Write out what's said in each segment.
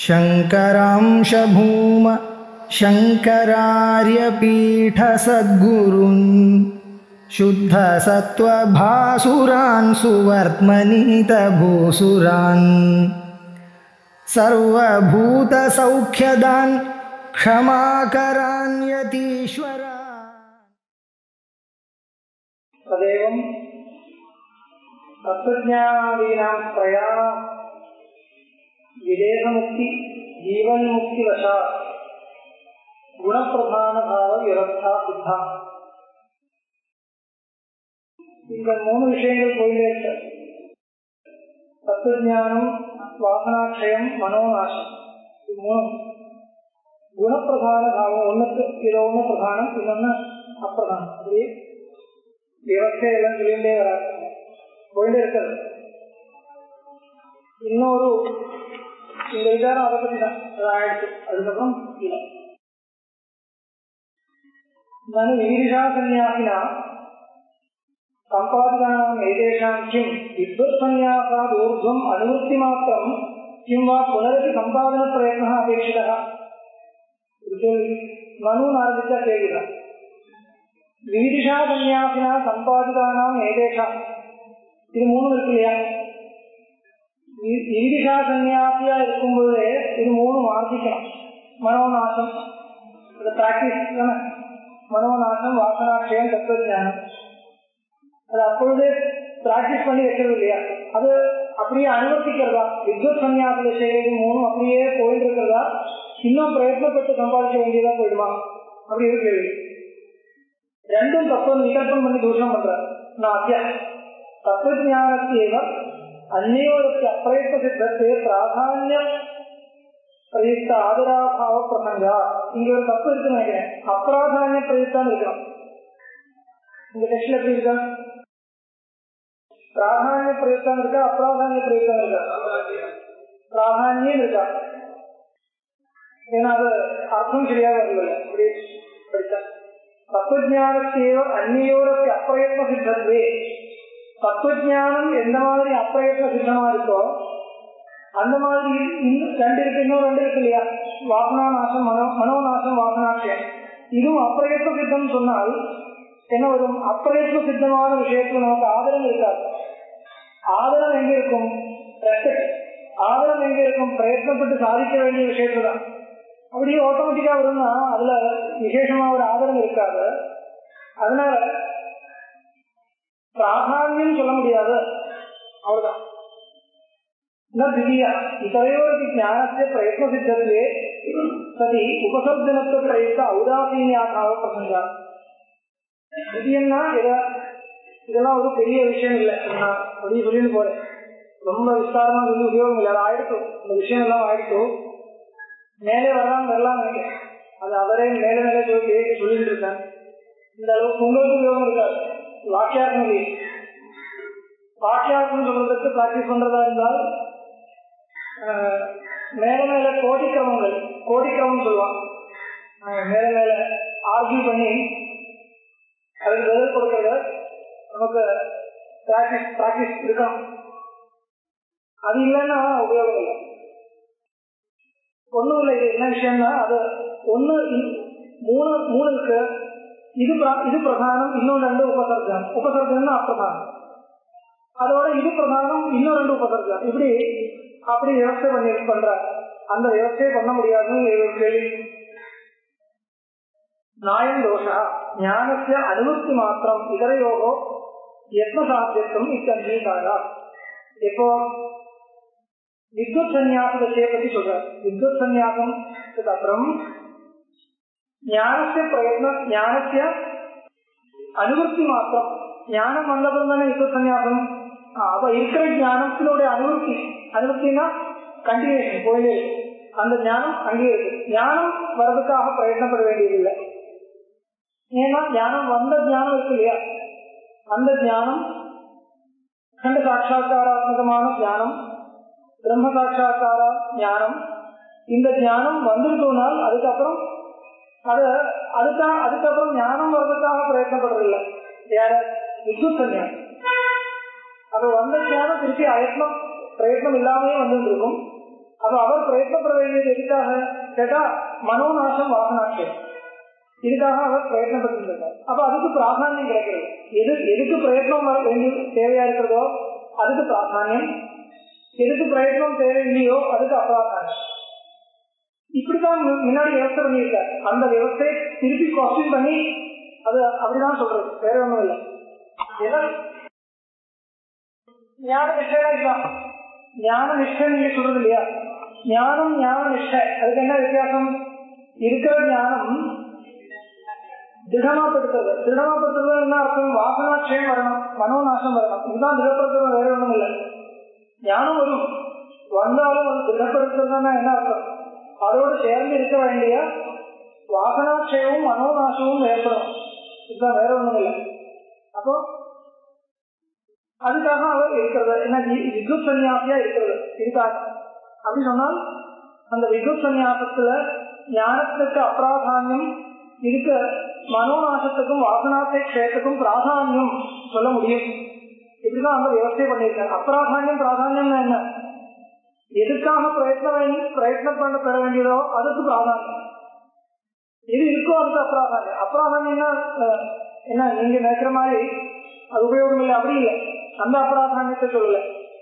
शंकरांश भूम शंकरार्यपीठ सद्गुरुन् शुद्ध सत्वभासुरान् सुवर्त्मनीत भूसुरान् सर्वभूत सौख्यदान् क्षमाकरान् यतीश्वरा। तदेवं तत्त्वज्ञानादीनां प्रयाण विदेहमुक्ति जीवन्मुक्ति वशात् गुणप्रधान भाव व्यवस्था सिद्धा. இந்த மூணு விஷயங்கள் போயிட்டே இருக்க. தத்துவஞானம், வாசனாட்சயம், மனோநாசம். இது மூணு குணப்பிரதான பாவம். ஒன்றுக்கு இதை ஒன்று பிரதானம், இன்னொன்று அப்பிரதானம். அப்படி விவசாயம் சொல்லிட்டே வராது, போயிட்டே இருக்கிறது. இன்னொரு இந்த விசாரம் அதை பற்றி தான் ஆயிடுச்சு. அதுக்கப்புறம் இல்லை. நான் ஈரிஷா சன்னியாசினா சம்பாதிகானாம் ஏதேஷாம் கிம் வித்வத் சன்னியாசாத் ஊர்த்வம் அனுவர்த்தி மாத்திரம் கிம் வா புனரப்பி சம்பாதன பிரயத்னः அபேட்சிதः. மனு ஆரம்பிச்சா கேட்கிறார். ஈரிஷா சன்னியாசினா சம்பாதிகானாம் ஏதேஷாம், இது மூணு இருக்கு இல்லையா? ஈரிஷா சன்னியாசியா இருக்கும்போதே இது மூணு வாசிக்கலாம். மனோநாசம், பிராக்டிஸ் தானே. மனோநாசம், வாசனாட்சயம், தத்துவஞானம். அது அப்பொழுதே பிராக்டிஸ் பண்ணி வைக்கிறது இல்லையா? அது அப்படியே அனுவர்த்திக்கிறதா? வித்வத் சன்னியாசில செய்யறது மூணு அப்படியே போயிட்டு இருக்கிறதா? இன்னும் பிரயத்னப்பட்டு சம்பாதிக்க வேண்டியதா போயிடுமா? அப்படி இருக்கு. ரெண்டும் தத்துவம் விகல்பம் பண்ணி தூஷணம் பண்ற. நான் அத்தியா தத்துவஞானத்தேவ அந்நியோருக்கு அப்பிரயத்ன சித்தத்தை பிராதான்ய பிரயுக்த ஆதராபாவ பிரசங்கா. இங்க ஒரு தப்பு இருக்குன்னு நினைக்கிறேன். அப்பிராதான்ய பிரயுக்தான் இருக்கணும். இந்த டெஸ்ட்ல எப்படி இருக்கா? பிராதான்ய பிரயுக்தான் இருக்கா, அப்பிராதான்ய பிரயுக்தான் இருக்கா? பிராதான்யம் இருக்கா. ஏன்னா அது அர்த்தம் சரியாக வரல. அப்படி படித்தா தத்துவஞானத்தேவ அந்நியோருக்கு அப்பிரயத்ன சித்தத்வே. தத்துவஞானம் எந்த மாதிரி அப்பிரயத்ன சித்தமா இருக்கோ அந்த மாதிரி ரெண்டு இருக்கு. இன்னும் ரெண்டு இருக்கு இல்லையா? வாசனாநாசம், மனோநாசம், வாசனாட்சயம். இதுவும் அப்பிரயத்ன சித்தம் சொன்னால் என்ன வரும்? அப்பிரயத்ன சித்தமான விஷயத்துல நமக்கு ஆதரவு இருக்காது. ஆதரவு எங்க இருக்கும்? ரெஸ்பெக்ட். ஆதரவு எங்க இருக்கும்? பிரயத்னப்பட்டு சாதிக்க வேண்டிய விஷயத்துல தான். அப்படியே ஆட்டோமேட்டிக்கா வரும்னா அதுல விசேஷமா ஒரு ஆதரவு இருக்காது. அதனால பிராதான்யம் சொல்ல முடியாது. அவ்வளவுதான். இத்தரையோருக்கு ஞானத்தை பிரயத்ன சித்தத்திலே சதி உபசர்ஜனத்தை பிரயத்த ஔதாசீனியாக பிரசங்கா. என்ன இதெல்லாம் ஒரு பெரிய விஷயம் இல்லை. நான் அப்படி சொல்லிட்டு போறேன். ரொம்ப விஸ்தாரமா சொல்லி உபயோகம் இல்லை. அது ஆயிடுக்கும். இந்த விஷயம் எல்லாம் ஆயிடுக்கும். மேலே வரலாம் நினைக்கிறேன். அது அவரே மேலே மேலே சொல்லிட்டு இருக்கேன். இந்த அளவுக்கு உங்களுக்கு உபயோகம் இருக்காது. வாக்கியார்த்தம் சொல்றதுக்கு பிராக்டிஸ் பண்றதா இருந்தால் மேல மேல கோடிக்கிரமம் சொல்லுவான். மேல மேல ஆர்கியூ பண்ணி அதுக்கு பதில் கொடுக்கறது நமக்கு பிராக்டிஸ் இருக்கணும். அது இல்லைன்னா உபயோகம் இல்லை. ஒன்றும் இல்லை. இது என்ன விஷயம்னா அது ஒன்று மூணு இருக்கு. இது பிரதானம், இன்னும் ரெண்டு உபசர்ஜனம். உபசர்ஜனம் அப்பிரதானம். அதோட இது பிரதானம், இன்னும் ரெண்டு உபசர்ஜனம். இப்படி அப்படி விவசாய பண்ற அந்த விவசாயம் பண்ண முடியாதுன்னு கேள்வி. நாயம் தோஷா ஞானத்திய அனுபத்தி மாத்திரம் இதரையோகோ யத்ன சாத்தியத்துவம் இத்தங்கீகாரா. இப்போ வித்வத் சன்னியாச விஷய பத்தி சொல்ற. வித்வத் சன்னியாசம் அப்புறம் ஞானத்திய பிரயத்ன ஞானத்திய அனுபத்தி மாத்திரம். ஞானம் வந்ததும் தானே வித்வத் சன்னியாசம். அப்ப இருக்கிற ஞானத்தினுடைய அனுபத்தினா கண்டினியூஷன் போயிலே. அந்த ஞானம் அங்கே இருக்கு. ஞானம் வர்றதுக்காக பிரயத்னப்பட வேண்டியதில்லை. ஏன்னா ஞானம் வந்த ஞானம் இருக்கு இல்லையா? அந்த ஞானம் கண்ட சாட்சா்காராத்மகமான ஞானம், பிரம்ம சாட்சா்கார ஞானம். இந்த ஞானம் வந்திருக்கோனால் அதுக்கப்புறம் அதுக்கப்புறம் ஞானம் வர்றதுக்காக பிரயத்னப்படுறதில்லை. யார? வித்வத் சன்னியாசம். அது வந்த ஞானம் திருப்பி பிரயத்னம் இல்லாமே வந்துட்டு இருக்கும். அப்ப அவர் பிரயத்னப்பட வேண்டியது எதுக்காக கேட்டா மனோநாசம் வாசனாட்சயம், இதுக்காக அவர் பிரயத்னப்பட்டு இருக்கார். அப்ப அதுக்கு பிராதானியம் கிடைக்கிறது. எதுக்கு பிரயத்னம் வேண்டிய தேவையா இருக்கிறதோ அதுக்கு பிராதானியம், எதுக்கு பிரயத்னம் தேவையில்லையோ அதுக்கு அப்பிராதானியம். இப்படிதான் முன்னாடி விவசாயம் பண்ணியிருக்காரு. அந்த விவசாய திருப்பி கொஸ்டின் பண்ணி அது அப்படிதான் சொல்றது, வேற ஒண்ணும் இல்லை. ஞான நிஷ்டை ஞான நிஷ்டை நீங்க சொல்றது இல்லையா, ஞானம் ஞான நிஷ்டை அதுக்கு என்ன வித்தியாசம்? இருக்கிற ஞானம் திடமாப்படுத்துறது. திடமாப்படுத்துறது என்ன அர்த்தம்? வாசனாட்சயம் வரணும், மனோநாசம் வரணும், இதுதான் திடப்படுத்துறது, வேற ஒண்ணும் இல்லை. ஞானம் வரும், வந்தாலும் அது திடப்படுத்துறதுன்னா என்ன அர்த்தம்? அதோடு சேர்ந்து இருக்க வேண்டிய வாசனாட்சயமும் மனோநாசமும் ஏற்படும், இதுதான், வேற ஒண்ணும் இல்லை. அப்போ அதுக்காக அவர் இருக்கிறது என்ன, வித்யுத் சன்னியாசியா இருக்கிறது இதுக்காக. அப்படி சொன்னால் அந்த வித்யுத் சன்னியாசத்துல ஞானத்துக்கு அப்பிராதானியம் இருக்க, மனோநாசத்துக்கும் வாசனாத்தை க்ஷேத்துக்கும் பிராதானியம் சொல்ல முடியும். இப்படிதான் அந்த விவசாயம் பண்ணியிருக்காங்க. அப்பிராதானியம் பிராதானியம் என்ன, எதுக்காக பிரயத்னம் பண்ண பெற வேண்டியதோ அதுக்கு பிராதானியம், எது இருக்கோ அதுக்கு அப்பிராதானியம். அப்பிராதானியம்னா என்ன, நீங்க நினைக்கிற மாதிரி அது உபயோகம் இல்லை, அப்படி இல்லை, அந்த அப்பிராதானியத்தை சொல்லல.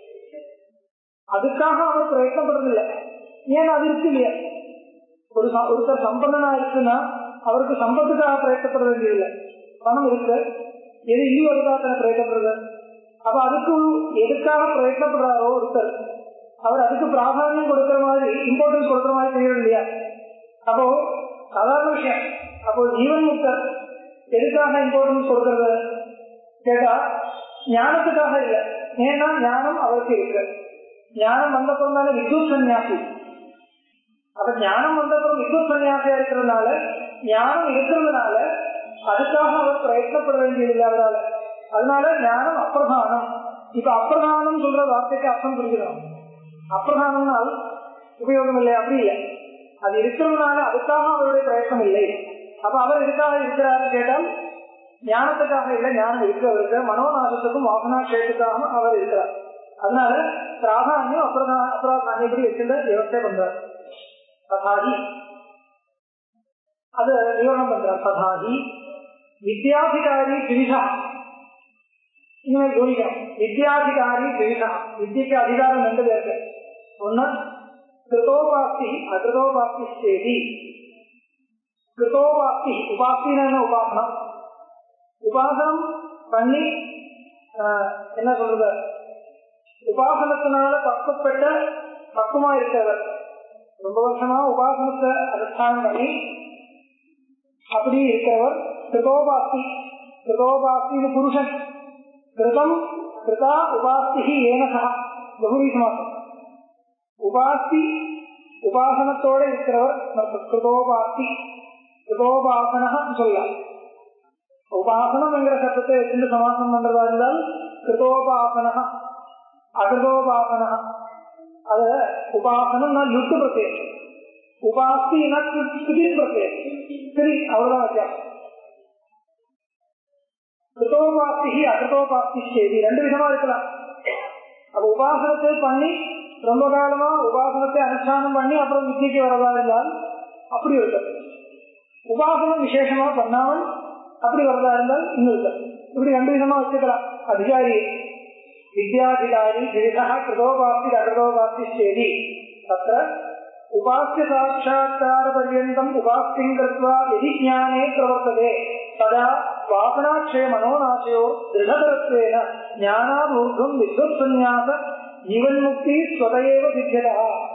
அதுக்காக அவர் பிரயத்னப்படுறதில்லை, ஏன்னா அது இருக்கு இல்லையா. ஒருத்தர் சம்பந்தனா இருக்குன்னா அவருக்கு சம்பத்துக்காக பிரயத்தப்பட வேண்டியதில்லை, பணம் இருக்கு, எது இல்லையோ அதுக்காக பிரயத்தப்படுறது. அப்ப அதுக்கு எதுக்காக பிரயத்னப்படுறாரோ ஒருத்தர், அவர் அதுக்கு பிராதானியம் கொடுக்கிற மாதிரி, இம்பார்ட்டன்ஸ் கொடுக்கிற மாதிரி தெரியறது இல்லையா. அப்போ சாதாரண விஷயம். அப்போ ஜீவன் முக்தர் எதுக்காக இம்பார்ட்டன்ஸ் கொடுக்கறது கேட்டா ஞானத்துக்காக இல்லை, ஏன்னா ஞானம் அவருக்கு இருக்கு. ஞானம் வந்தப்புறம் தானே வித்யுத் சன்னியாசி. அப்ப ஞானம் வந்தப்புறம் வித்யுத் சன்னியாசியா இருக்கிறதுனால, ஞானம் இருக்கிறதுனால அதுக்காக அவர் பிரயத்னப்பட வேண்டியது இல்லாததால, அதனால ஞானம் அப்பிரதானம். இப்ப அப்பிரதானம் சொல்ற வார்த்தைக்கு அர்த்தம் புரிஞ்சிடும். அப்பிரதானம்னால் உபயோகம் இல்லை, அப்படி இல்லை, அது இருக்கிறதுனால அதுக்காக அவருடைய பிரயத்னம் இல்லை. அப்ப அவர் எதுக்காக இருக்கிறாருன்னு கேட்டால் ஞானத்துக்காக இல்லை, ஞானம் இருக்கிறவருக்கு மனோநாசத்துக்கும் வாசனாட்சயத்துக்காக அவர் இருக்கிறார். அதனால பிராதானியம் அப்பிராதானியம் இப்படி வச்சிருந்த விவசாயம் பண்றார். ததாகி அது விவரணம் பண்றார். ததாகி வித்யாதிகாரி திரிஷா, இனிமேல் கவனிக்கணும், வித்யாதிகாரி திரிஷா, வித்தியக்கு அதிகாரம் ரெண்டு பேருக்கு. ஒன்னு கிருதோபாஸ்தி அகிருதோபாஸ்தி சேதி. கிருதோபாஸ்தி உபாஸ்தின்னு உபாசனம், உபாசனம் பண்ணி என்ன சொல்றது, உபாசனத்தினால பக்குவமா இருக்கிறவர், ரொம்ப வருஷமா உபாசனத்தை அனுஷ்டானம் பண்ணி அப்படி இருக்கிறவர் கிருதோபாஸ்தி. கிருதோபாஸ்தி புருஷன், கிருதம் கிருதா உபாஸ்தி ஏனசா பகுதி சமாசம். உபாஸ்தி உபாசனத்தோட இருக்கிறவர் கிருதோபாஸ்தி, கிருதோபாசன சொல்லலாம். உபாசனம் என்கிற சட்டத்தை வச்சு சமாசம் பண்றதா இருந்தால் கிருதோபாசன அகிருதோபாசன. அது உபாசனம் யுத்து பிரத்யேகம், உபாஸ்தினா திடீர் பிரத்யேகம், சரி அவ்வளவுதான் வித்தியாசம். கிருதோபாஸ்தி அகிருதோபாஸ்தி சேதி ரெண்டு விதமா இருக்கலாம். அப்ப உபாசனத்தை பண்ணி ரொம்ப காலமா உபாசனத்தை அனுஷ்டானம் பண்ணி அப்புறம் வித்தியக்கு வரதா இருந்தால் அப்படி இருக்கு. உபாசனம் விசேஷமா பண்ணாமல் அப்படி வரதா இருந்தால் இன்னும் இருக்கு. இப்படி ரெண்டு விதமா வச்சுக்கலாம். அதிகாரி வித்யாதிகாரி திரிஷா கிருதோபாஸ்தி அகிருதோபாஸ்தி சேதி. தத்ர உபாஸ்ய சாட்சாத்கார பர்யந்தம் உபாஸ்திம் கிருத்வா யதி ஞானே பிரவர்த்ததே ததா வாசனாட்சய மனோநாசயோ திருடதரத்வேன ஞானாபூர்வம் வித்வத் சந்நியாச ஜீவன்முக்தி ஸ்வதயேவ சித்தியதா.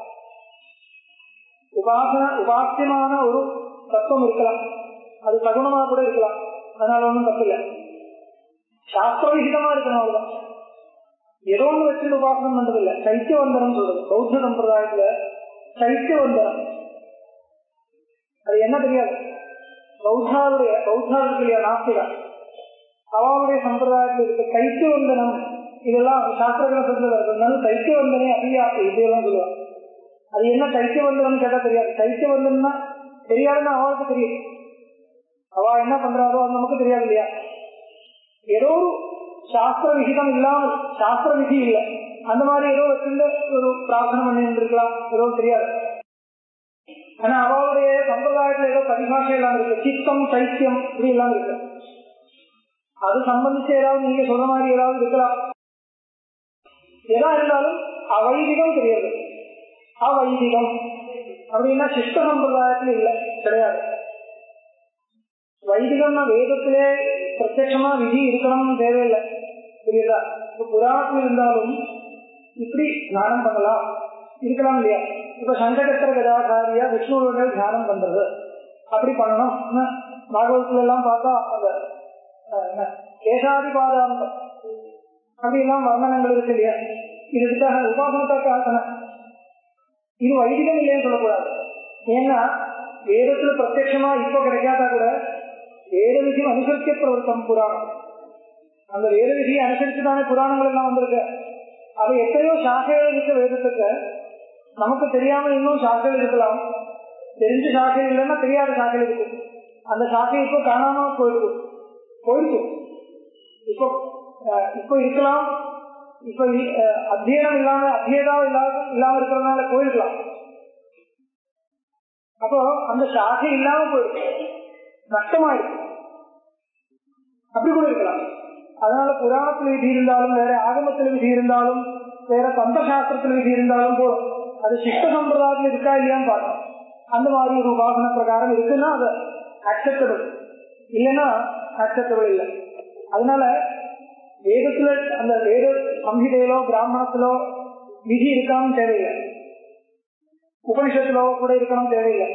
உபாசியமான ஒரு தத்துவம் இருக்கலாம், அது சகுணமா கூட இருக்கலாம், அதனால ஒன்றும் தப்பு இல்லை. சாஸ்திர விகிதமா இருக்கணும், அவ்வளவுதான். ஏதோ ஒன்று வச்சு உபாசனம் பண்றது இல்லை. சைத்தியவந்தனம் சொல்றது பௌத்த சம்பிரதாயத்துல, சைத்தியவந்தனம் அது என்ன தெரியாது. பௌத்தாவுடைய நாஸ்திகா அவளுடைய சம்பிரதாயத்தில் இருக்க சைத்தியவந்தனம் இதெல்லாம் சாஸ்திரங்களை சொல்றது வருதுனால சைத்தியவந்தனை அபியாசி இதெல்லாம் சொல்லுவாங்க. அது என்ன சைத்தியவந்தனம் கேட்டா தெரியாது. சைத்தியவந்தனா தெரியாதுன்னு அவளுக்கு தெரியும், அவ என்ன பண்றாரோ அது நமக்கு தெரியாது இல்லையா. ஏதோ ஒரு சாஸ்திர விகிதம் இல்லாமல், சாஸ்திர விதி இல்லை, அந்த மாதிரி ஏதோ வச்சிருந்த ஒரு பிரார்த்தனை பண்ணி இருக்கலாம், ஏதோ தெரியாது. ஆனா அவளுடைய சம்பிரதாயத்துல ஏதோ பரிபாஷை எல்லாம் இருக்கு, சித்தம் சைத்தியம் இப்படி எல்லாம் இருக்கு. அது சம்பந்திச்சு ஏதாவது நீங்க சொல்ற மாதிரி ஏதாவது இருக்கலாம். எதா இருந்தாலும் அவைதிகம் தெரியாது. அவைதிகம் அப்படின்னா சிஷ்ட சம்பிரதாயத்துல இல்ல, கிடையாது. வைதிகம்னா வேதத்திலே பிரத்யட்சமா விதி இருக்கணும்னு தேவையில்லை, புரியுதா? இப்ப புராணத்தில் இருந்தாலும் இப்படி தியானம் பண்ணலாம் இருக்கலாம் இல்லையா? இப்ப சங்கடத்திர கதாச்சாரியா விஷ்ணுவோட தியானம் பண்றது அப்படி பண்ணணும். பாகவதத்துல எல்லாம் பார்த்தா அந்த கேசாதிபாதாந்தம் அப்படி எல்லாம் வர்ணனங்கள் இருக்கு இல்லையா? இதுக்காக உபாசனத்துக்காக இது வைதிகம் இல்லைன்னு சொல்லக்கூடாது. ஏன்னா வேதத்துல பிரத்யட்சமா இப்ப கிடைக்காதா கூட வேத விதியும் அனுசரிக்க பிரவர்த்தம் புராணம். அந்த வேத விதியை அனுசரிச்சுதானே புராணங்கள் எல்லாம் வந்திருக்கு. அது எத்தனையோ சாக்கைகள் இருக்க வேதத்துக்கு நமக்கு தெரியாம இன்னும் சாக்கைகள் இருக்கலாம், தெரிஞ்ச சாக்கைகள் இல்லைன்னா தெரியாத சாக்கைகள் இருக்கு. அந்த சாக்கை இப்போ காணாம போயிருக்கும். இப்போ இருக்கலாம், இப்ப அத்தியனம் இல்லாம அத்தியதாவும் இல்லாம இருக்கிறதுனால போயிருக்கலாம். அப்போ அந்த சாகை இல்லாம போயிருக்கு, நஷ்டமாயிருக்கு, அப்படி கூட இருக்கலாம். அதனால புராணத்துல விதி இருந்தாலும் வேற ஆகமத்துல விதி இருந்தாலும் வேற தந்த சாஸ்திரத்துல விதி இருந்தாலும் போதும், அது சிஷ்ட சம்பிரதாயத்துல இருக்கா இல்லையான்னு பார்க்கணும். அந்த மாதிரி ஒரு உபாசன பிரகாரம் இருக்குன்னா அது அக்செப்டபிள், இல்லைன்னா அக்செப்டபிள் இல்லை. அதனால வேதத்துல அந்த வேத சம்ஹிதையிலோ பிராமணத்திலோ விதி இருக்கான்னு தேவையில்லை, உபனிஷத்திலோ கூட இருக்கணும் தேவையில்லை.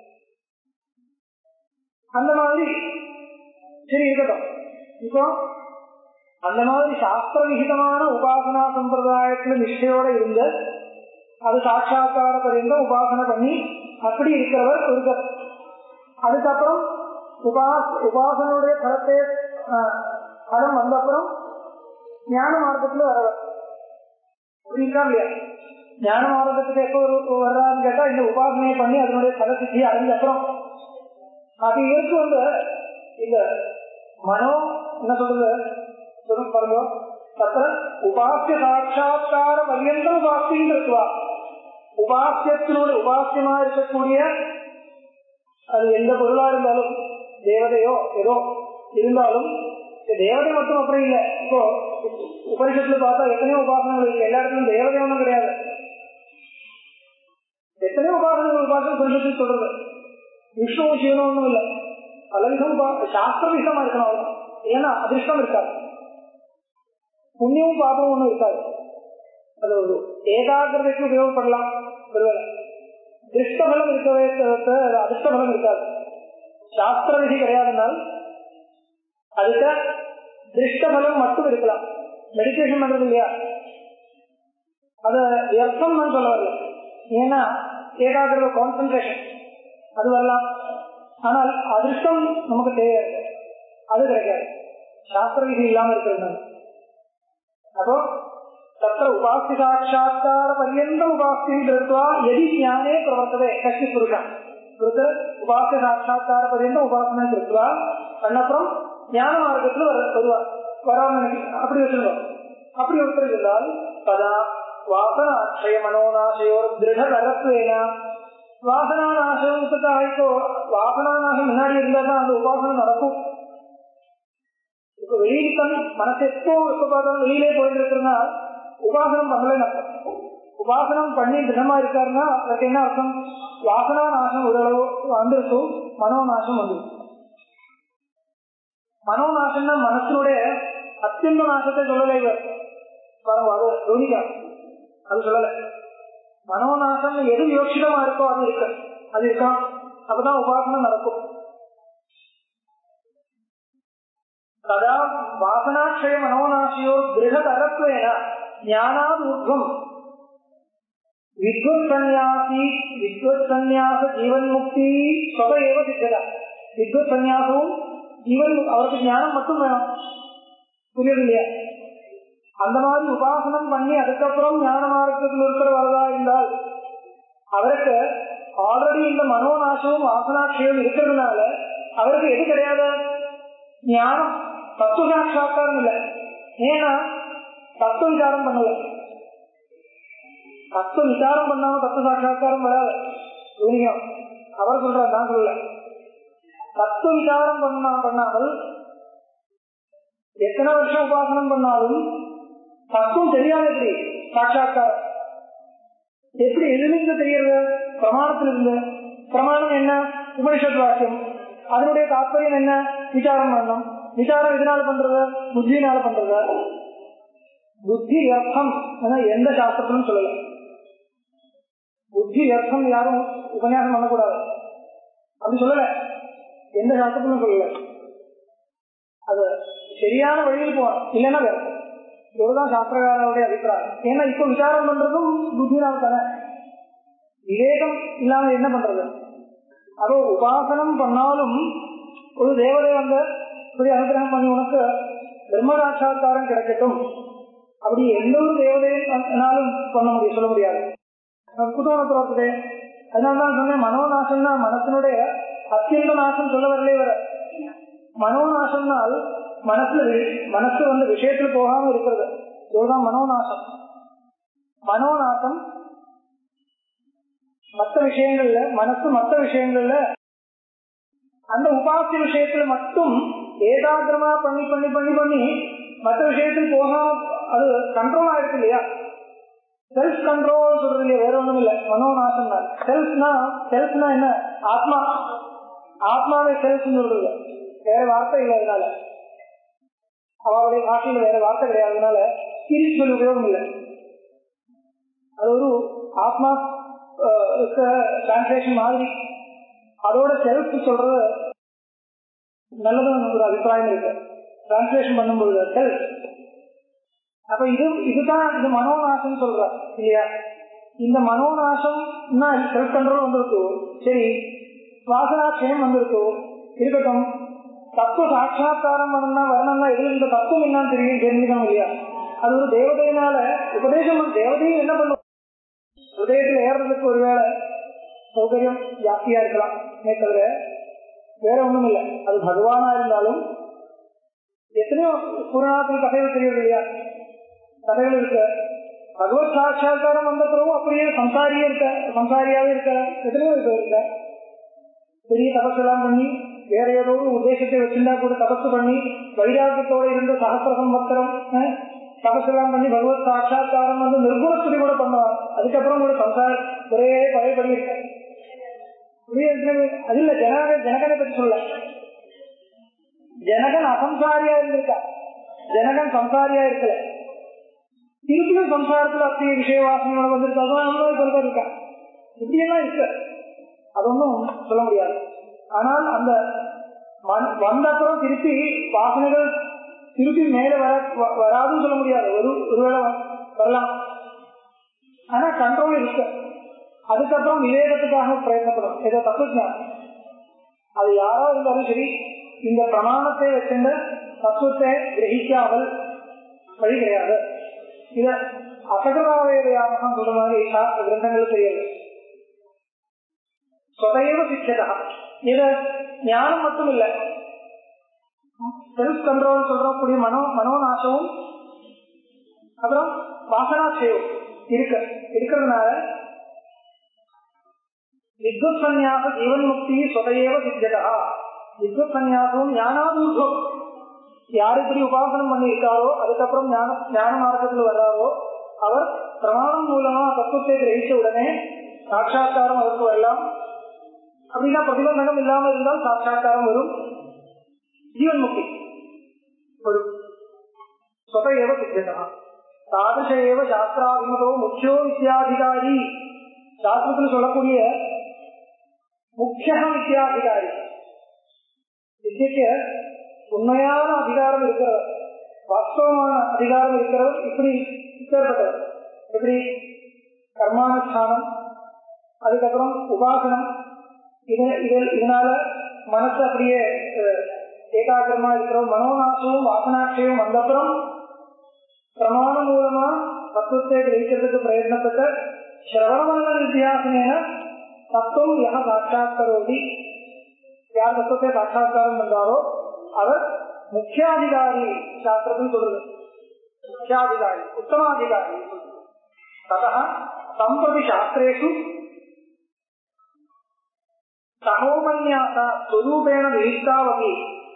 அந்த மாதிரி சரி இருக்கட்டும். இப்போ அந்த மாதிரி சாஸ்திர விகிதமான உபாசனா சம்பிரதாயத்துல நிஷ்டையோட இருந்து அது சாட்சாத்கார பரிந்த உபாசனை பண்ணி அப்படி இருக்கிறவர் ஒருத்தர். அதுக்கப்புறம் உபாசனுடைய பலத்தை பலம் வந்த அப்புறம் ஞான மார்க்கத்துல வரவர் இருக்கா இல்லையா? ஞான மார்க்கத்துக்கு எப்போ வர்றாருன்னு கேட்டா இந்த உபாசனையை பண்ணி அதனுடைய பலசித்தியை அறிஞ்ச அப்புறம் அது இருக்கு. வந்து இந்த மனோ என்ன சொல்றது பாருங்க, தத்திர உபாசிய சாட்சாத்கார பர்யந்தம் உபாசியம் இருக்குவா. உபாசியத்தினுடைய உபாசியமா இருக்கக்கூடிய அது எந்த பொருளா இருந்தாலும் தேவதையோ ஏதோ இருந்தாலும் தேவதை மட்டும் அப்படி இல்லை. இப்போ உபனிஷத்துல பார்த்தா எத்தனையோ உபாசனங்கள் இருக்கு, எல்லா இடத்துலையும் தேவதை ஒன்றும் கிடையாது. எத்தனையோ உபாசனங்கள் உபனிஷத்துல சொல்றது. விஷ்ணு சிவனும் ஒன்றும் இல்லை, பலவிதம் சாஸ்திர விஷயமா இருக்கணும் அவ்வளவு. ஏன்னா அதிர்ஷ்டம் இருக்காது, புண்ணியமும் பாபமும் ஒன்றும் இருக்காது. அது ஒரு ஏகாகிரதைக்கு உபயோகப்படலாம். திருஷ்டபலம் இருக்கவே அதிர்ஷ்டபலம் இருக்காது. சாஸ்திர விதி கிடையாதுனால் அதுக்கு திருஷ்டபலம் மட்டும் இருக்கலாம். மெடிடேஷன் பண்றது இல்லையா, அது வியர்த்தம் நான் சொல்ல வரல. ஏன்னா ஏகாகிரத கான்சென்ட்ரேஷன் அது வரலாம், ஆனால் அதிர்ஷ்டம் நமக்கு தெரியாது, அது கிடைக்காது சாஸ்திர விதி இல்லாம இருக்கிறது. அப்போ தத்திர உபாசி சாட்சாத்கார பர்யந்தம் உபாசியம் கிருத்வா யதி ஞானே பிரவர்த்ததே கஷ்டி புருஷன் உபாசிய சாட்சாத்கார பர்யந்தம் உபாசனை கிருத்வா அப்புறம் ஞான மார்க்கத்துல வருவார். வராம அப்படி வச்சிருந்தோம். அப்படி ஒருத்தர் இருந்தால் பதா வாசனாட்சய மனோநாசையோர் திருட கரத்வேனா வாசனா நாசம் இப்போ வாசனா நாசம் முன்னாடி இருந்தா தான் அந்த உபாசனை நடக்கும். இப்ப வெளியில் தன் மனசு எப்போ பார்த்தாலும் வெளியிலே போயிட்டு இருக்கிறதுனா உபாசனம் பண்ணலன்னு அர்த்தம். உபாசனம் பண்ணி திடமா இருக்காருன்னா அதுக்கு என்ன அர்த்தம்? வாசனா நாசம் ஓரளவு வந்திருக்கும், மனோநாசம் வந்துருக்கும். மனோநாசம்னா மனசனுடைய அத்தியந்த நாசத்தை சொல்லலை இவர், அது கவனிக்கா, அது சொல்லல. மனோநாசம் எது யோசிதமா இருக்கோ அது இருக்கு, அது இருக்கான், அப்பதான் உபாசனம் நடக்கும். ததா வாசனாட்சய மனோநாசையோ திருஹத் அகத்வேன ஞானாத் ஊர்த்வம் வித்வத் சந்நியாச ஜீவன் முக்தி ஸ்வத ஏவ சித்ததா. வித்வத் சந்நியாசமும் ஜீவன் அவருக்கு ஞானம் மட்டும் வேணும், புரியுது இல்லையா? அந்த மாதிரி உபாசனம் பண்ணி அதுக்கப்புறம் ஞான மார்க்கத்தில் இருக்கிற வரதா இருந்தால் அவருக்கு ஆல்ரெடி இந்த மனோநாசமும் வாசனாட்சயம் இருக்கிறதுனால அவருக்கு எது கிடையாது? ஞானம், தத்துவ சாட்சா்காரம் இல்லை. ஏன்னா தத்துவ விசாரம் பண்ணல. தத்துவ விசாரம் பண்ணாம தத்துவ சாட்சா்காரம் வராது. யூனியம் அவர் சொல்ற, நான் சொல்லல. தத்துவ விசாரம் பண்ணாமல் எத்தனை வருஷம் உபாசனம் பண்ணாலும் தத்துவம் தெரியாது. எப்படி சாட்சா்காரம் எப்படி எதிலிருந்து தெரியறது? பிரமாணத்திலிருந்து. பிரமாணம் என்ன? உபனிஷத் வாக்கியம். அதனுடைய தாற்பயம் என்ன? விசாரம் பண்ணணும். விசாரம் எதனால பண்றது? புத்தியினால பண்றது. புத்தி அர்த்தம் எந்த சாஸ்திரத்திலும் சொல்லல. புத்தி அர்த்தம் யாரும் உபன்யாசம் பண்ணக்கூடாது அப்படி சொல்லல, எந்த சாஸ்திரத்திலும் சொல்லல. அது சரியான வழியில் போகணும், இல்லைன்னா வேற. இதுதான் சாஸ்திரகாரனுடைய அபிப்பிராயம். ஏன்னா இப்ப விசாரம் பண்றதும் புத்தியினால் தானே. விவேகம் இல்லாம என்ன பண்றது? அப்போ உபாசனம் பண்ணாலும் ஒரு தேவதை வந்து அனுகிரகம் பண்ணி உனக்கு பிரம்ம சாட்சா்காரம் கிடைக்கட்டும் அப்படி எந்த ஒரு தேவதையினாலும் பண்ண முடியும், சொல்ல முடியாது. குதூகலத்தில் இருக்குது. அதனால்தான் சொன்னேன், மனோநாசம்னா மனசனுடைய அத்தியந்த நாசம் சொல்ல வரலே வர. மனோநாசம்னால் மனசு வந்து விஷயத்துல போகாம இருக்கிறது, இதுதான் மனோநாசம். மனோநாசம் மற்ற விஷயங்கள்ல, மற்ற விஷயங்கள்ல அந்த உபாசிய விஷயத்துல மட்டும் ஏகாகிரமா பண்ணி பண்ணி பண்ணி பண்ணி மற்ற விஷயத்தில் போகாம அது கண்ட்ரோல் ஆயிருக்கு இல்லையா? செல்ஃப் கண்ட்ரோல் சொல்றது இல்லையா, வேற ஒண்ணும் இல்லை. மனோநாசம் தான். செல்ஃப்னா என்ன? ஆத்மா. ஆத்மாவே செல்ஃப் சொல்றது, வேற வார்த்தை இல்லை. அதனால அவருடைய பாஷையில வேற வார்த்தை கிடையாது. அதனால ஸ்பிரிச்சுவல் உபயோகம் இல்லை. அது ஒரு ஆத்மா டிரான்ஸ்லேஷன் மாதிரி. அதோட செல்ஃப் சொல்றது நல்லதுன்னு ஒரு அபிப்பிராயம் இருக்கு டிரான்ஸ்லேஷன் பண்ணும்போது. செல்ஃப் அப்ப இதுதான் இது மனோநாசம் சொல்ற இல்லையா? இந்த மனோநாசம்னா செல்ஃப் கண்ட்ரோல் வந்திருக்கு, சரி. வாசனாட்சயம் வந்திருக்கு, இருக்கட்டும். தத்துவ சாட்சா்காரம் வரணும்னா எது இந்த தத்துவம் என்னன்னு தெரிஞ்சுக்கணும் இல்லையா? அது ஒரு தேவதையினால உபதேசம். தேவதையும் என்ன பண்ணும்? ஹிருதயத்தில் ஏறதுக்கு ஒருவேளை சௌகரியம் ஜாஸ்தியா இருக்கலாம், தவிர வேற ஒண்ணும் இல்லை. அது பகவானா இருந்தாலும் எத்தனையோ புராணத்தில் கதைகள் தெரியும் இல்லையா? கதைகள் இருக்கு. பகவத் சாட்சா்காரம் வந்த பிறகும் அப்படியே சம்சாரியாவே இருக்க எத்தனையோ இருக்க. பெரிய தபசெல்லாம் பண்ணி வேற ஏதோ ஒரு உத்தேசத்தை வச்சிருந்தா கூட தபசு பண்ணி வைராக்கியத்தோட இருந்து சகசிர சம்வத்சரம் தபசெல்லாம் பண்ணி பகவத் சாட்சா்காரம் வந்து நிர்குணஸ்துதி கூட பண்ணுவார். அதுக்கப்புறம் கூட சம்சாரம் ஒரே பழையபடி இருக்க. அது இல்ல, ஜனகனை பற்றி சொல்ல. ஜனகன் அசம்சாரியா இருந்திருக்கா, ஜனகன் சம்சாரியா இருக்கல. திருப்பியும் சம்சாரத்துல அப்படியே விஷய வாசனை வந்திருக்கா, இருக்கா. இப்படியெல்லாம் இருக்கு. அது ஒன்றும் சொல்ல முடியாது. ஆனால் அந்த வந்த அப்புறம் திருப்பி வாசனைகள் திருப்பி மேல வராதுன்னு சொல்ல முடியாது. ஒருவேளை வரலாம், ஆனா கண்ட்ரோல் இருக்கு. அதுக்கப்புறம் விவேகத்துக்காக பிரயத்னப்படும். ஏதோ தத்துவஞானம் அது யாரோ இருந்தாலும் சரி, இந்த பிரமாணத்தை வச்சிருந்த தத்துவத்தை கிரகிக்காமல் வழி கிடையாது. இத அசகராவேதையாக சொல்ற மாதிரி சாஸ்திர கிரந்தங்கள் தெரியாது. சொதையவ சிக்ஷதா. இத ஞானம் மட்டும் இல்ல, செல்ஃப் கண்ட்ரோல் சொல்றக்கூடிய மனோநாசமும் அப்புறம் வாசனாட்சயம் இருக்கிறதுனால வித்வத் சந்நியாச ஜீவன் முக்தி சொதையவ சிக்ஷதா. வித்வத் சந்நியாசமும் ஞானாதூர்வம். யார் இப்படி உபாசனம் பண்ணியிருக்காரோ அதுக்கப்புறம் ஞான மார்க்கத்தில் வர்றாரோ அவர் பிரமாணம் மூலமா தத்துவத்தை கிரகிச்ச உடனே சாட்சா்காரம் அதற்கு வரலாம். அப்படின்னா பிரதிபந்தகம் இல்லாமல் இருந்தால் சாட்சா்காரம் வரும், ஜீவன் முக்தி வரும். சொதையவ சித்ததா தாதசேவ சாஸ்திராபிமதோ முக்கியோ வித்யாதிகாரி. சாஸ்திரத்தில் சொல்லக்கூடிய முக்கிய வித்யாதிகாரி, வித்யக்கு உண்மையான அதிகாரம் இருக்கிறவர், வாஸ்தவமான அதிகாரம் இருக்கிறவர். இப்படி இப்பேற்பட்டவர். எப்படி கர்மானுஷ்டானம், அதுக்கப்புறம் உபாசனம், இதனால மனசு அப்படியே ஏகாகிரமா இருக்கிறோம். மனோநாசமும் வாசனாட்சயம் வந்தப்புறம் பிரமாணம் மூலமா தத்துவத்தை கிரகிக்கிறதுக்கு பிரயத்னப்பட்ட சிரவணமன வித்தியாசன தத்துவம் யா சாட்சாத்கரோதி. யார் தத்துவத்தை சாட்சாத்காரம் பண்றாரோ அவர் முக்கியாதிகாரி. சாஸ்திரத்தில் சொல்றது முக்கியாதிகாரி, உத்தமாதிகாரி. ததா சம்பிரதி சாஸ்திரேஷு சகோபன்யாசா ஸ்வரூபேண விதிஷ்டாவபி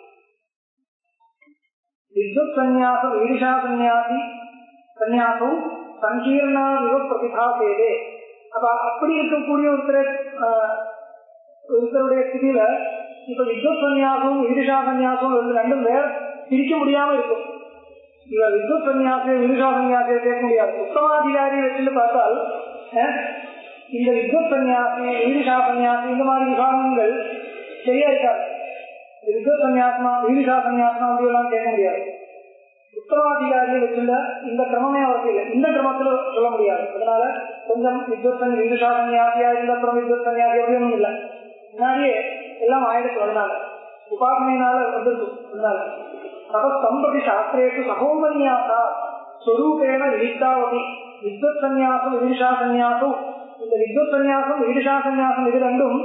வித்வத் சந்நியாச வீடிஷா சந்நியாசம் சங்கீர்ணா விவ பிரதிபாசேதே. அப்ப அப்படி இருக்கக்கூடிய ஒருத்தருடைய ஸ்திதியில இப்ப வித்வத் சந்நியாசம் வீடிஷா சந்நியாசம் ரெண்டும் வேற பிரிக்க முடியாம இருக்கும். இவர் வித்வத் சந்நியாசிய விதுஷா சந்நியாசியை கேட்க முடியாது. உத்தமாதிகாரி வச்சுட்டு பார்த்தால் இந்த வித்வத் சந்நியாசி விதுஷா சந்நியாசி இந்த மாதிரி விவாதங்கள் சரியா இருக்காது. வித்வத் சந்நியாசமா விதுஷா சந்நியாசமா அப்படியெல்லாம் கேட்க முடியாது. உத்தமாதிகாரியை வச்சுள்ள இந்த கிரமமே அவருக்கு இல்லை, இந்த கிரமத்துல சொல்ல முடியாது. அதனால கொஞ்சம் வித்வத் விதுஷா சந்நியாசியா இந்த அப்புறம் வித்வத் சந்நியாசி அப்படின்னு இல்லை, முன்னாடியே எல்லாம் ஆயிடுச்சு. அதனால உபாசனையினால வந்துருக்கும். அதனால சம்பிரதி சாஸ்திரேஷு சகோபன்யாசா ஸ்வரூபேண விதிஷ்டாவபி வித்வத் சந்நியாசம் விதிஷா சந்நியாசம். இந்த வித்வத் சந்நியாசம் விதிஷா சந்நியாசம் இது ரெண்டும்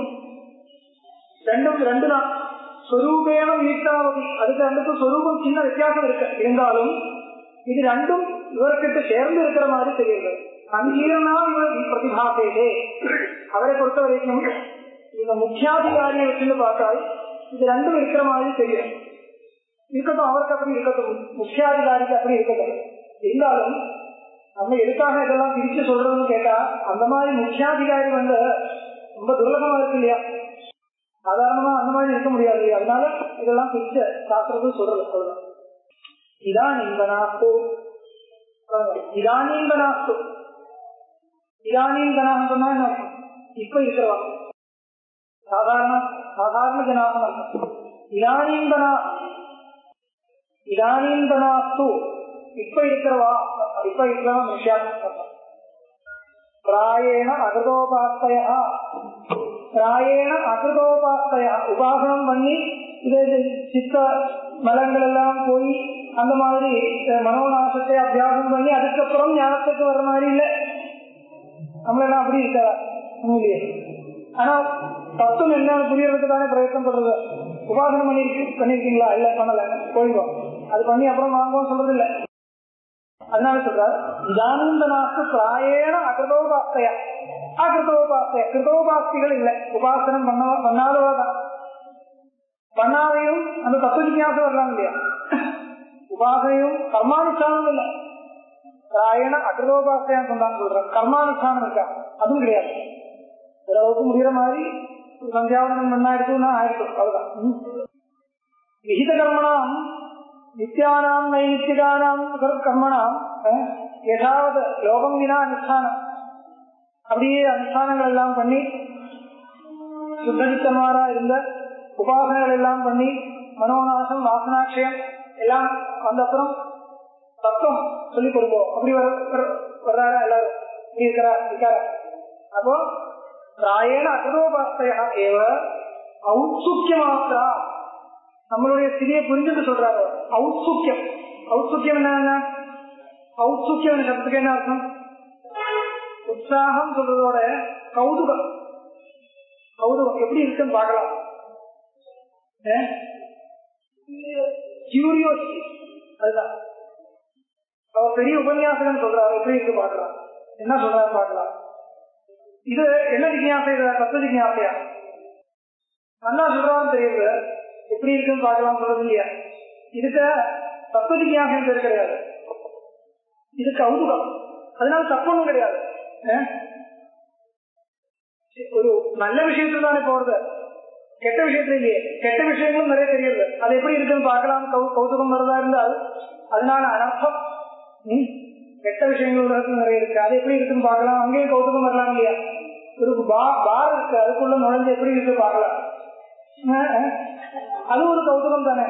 தான். ஸ்வரூபேண விதிஷ்டாவபி அதுக்கு ரெண்டுக்கும் ஸ்வரூபம் சின்ன வித்தியாசம் இருக்கு. இருந்தாலும் இது ரெண்டும் இவர்கிட்ட சேர்ந்து இருக்கிற மாதிரி தெரியுது. சங்கீர்ணா இவர் பிரதிபாசேதே. அவரை பொறுத்த வரைக்கும் இந்த முக்கியாதிகாரியை வச்சுன்னு பார்த்தால் இது ரெண்டும் இருக்கிற மாதிரி தெரியும். இருக்கட்டும், அவருக்கு அப்படி இருக்கட்டும், முக்கியாதிகாரிக்கு அப்படி இருக்கட்டும். இருந்தாலும் நம்ம எதுக்காக இதெல்லாம் பிரிச்சு சொல்றதுன்னு கேட்டா, அந்த மாதிரி முக்கியாதிகாரி ரொம்ப துர்லபமா இருக்கு இல்லையா, சாதாரணமா அந்த மாதிரி இருக்க முடியாது இல்லையா. அதனால இதெல்லாம் பிரிச்சு சாஸ்திரத்து சொல்றது. அவ்வளவுதான். இதானீங்கனாக சொன்னா என்ன அர்த்தம்? இப்ப இருக்கிறவா சாதாரண ஜனாக அர்த்தம். இதானீந்தனாஸ்து இப்ப இருக்கிறவா மனுஷா. பிராயேண அகிருதோபாஸ்தய உபாசனம் பண்ணி இது சித்த மலங்கள் எல்லாம் போய் அந்த மாதிரி மனோநாசத்தை அபியாசம் பண்ணி அதுக்கப்புறம் ஞானத்துக்கு வர்ற மாதிரி இல்லை. நம்மளெல்லாம் அப்படி இருக்காதா இல்லையே. ஆனா தத்துவம் என்ன புரியறதுக்கு தானே பிரயத்தனம் பண்றது. உபாசனம் பண்ணிருக்கீங்களா? இல்ல, பண்ணல, போயிடும். அது பண்ணி அப்புறம் வாங்குவோம் சொல்றது இல்ல. அதனால சொல்றாரு இதானந்தனாக்கு பிராயேண கிருதோபாஸ்திகள் இல்லை. உபாசனம் பண்ணாதவாதான். பண்ணாதையும் அந்த தத்துவ ஜிஞாசம் வரலாம் இல்லையா. உபாசனையும் கர்மானுஷ்டானம் இல்லை. பிராயண அகிருதோபாஸ்தையான்னு சொன்னான்னு சொல்ற. கர்மானுஷ்டானம் இருக்கா? அதுவும் கிடையாது. ஓரளவுக்கு முடிகிற மாதிரி சந்தியாவனம் பண்ணா எடுத்துன்னா ஆயிடுச்சு, அவ்வளவுதான். விஹித கர்மணாம் நித்யானாம் நைநித்திகானாம் கர்மணாம் யதாவது யோகம் வினா அனுஷ்டானம். அப்படியே அனுஷ்டானங்கள் எல்லாம் பண்ணி சுத்தனித்தமாரா இருந்த உபாசனைகள் எல்லாம் பண்ணி மனோநாசம் வாசனாட்சயம் எல்லாம் வந்த அப்புறம் தத்துவம் சொல்லிக் கொடுப்போம். அப்படி வர்றாரா எல்லாரும்? இருக்காரா? அப்போ பிராயேண அகிருதோபாஸ்தையா ஏவ ஔத்சுக்கிய மாத்திரா நம்மளுடைய ஸ்திதியை புரிஞ்சுட்டு சொல்றாரு. ஔத்சுக்கியம் என்ன? ஔத்சுக்கியம் சப்தத்துக்கு என்ன அர்த்தம்? உற்சாகம் சொல்றதோட கௌதுகம் எப்படி இருக்குன்னு பார்க்கலாம். கியூரியோசிட்டி, அதுதான் அவர் பெரிய உபன்யாசகன் சொல்றாரு. எப்படி இருக்கு பார்க்கலாம், என்ன சொல்றாரு பார்க்கலாம். இது என்ன ஜிக்ஞாசை? தத்துவ ஜிக்ஞாசையா? நல்லா சொல்றான்னு தெரியுது, எப்படி இருக்குன்னு பார்க்கலாம் சொல்றது இல்லையா. இதுக்கு தத்துவ ஜிக்ஞாசை பேர் கிடையாது, இது கௌதுகம். அதனால தப்புன்னு கிடையாது. ஒரு நல்ல விஷயத்துல தானே போறது, கெட்ட விஷயத்துல இல்லையே. கெட்ட விஷயங்களும் நிறைய தெரியுது, அது எப்படி இருக்குன்னு பார்க்கலாம். கௌதுகம் வருதா இருந்தால் அதனால அனர்த்தம். கெட்ட விஷயங்கள் உலகத்துல நிறைய இருக்கு, அது எப்படி இருக்குன்னு பார்க்கலாம். அங்கேயும் கௌதுகம் வரலாம் இல்லையா. ஒரு பார் இருக்கு, அதுக்குள்ள நுழைஞ்சு எப்படி இருக்கு பார்க்கலாம். அது ஒரு கௌதுகம் தானே.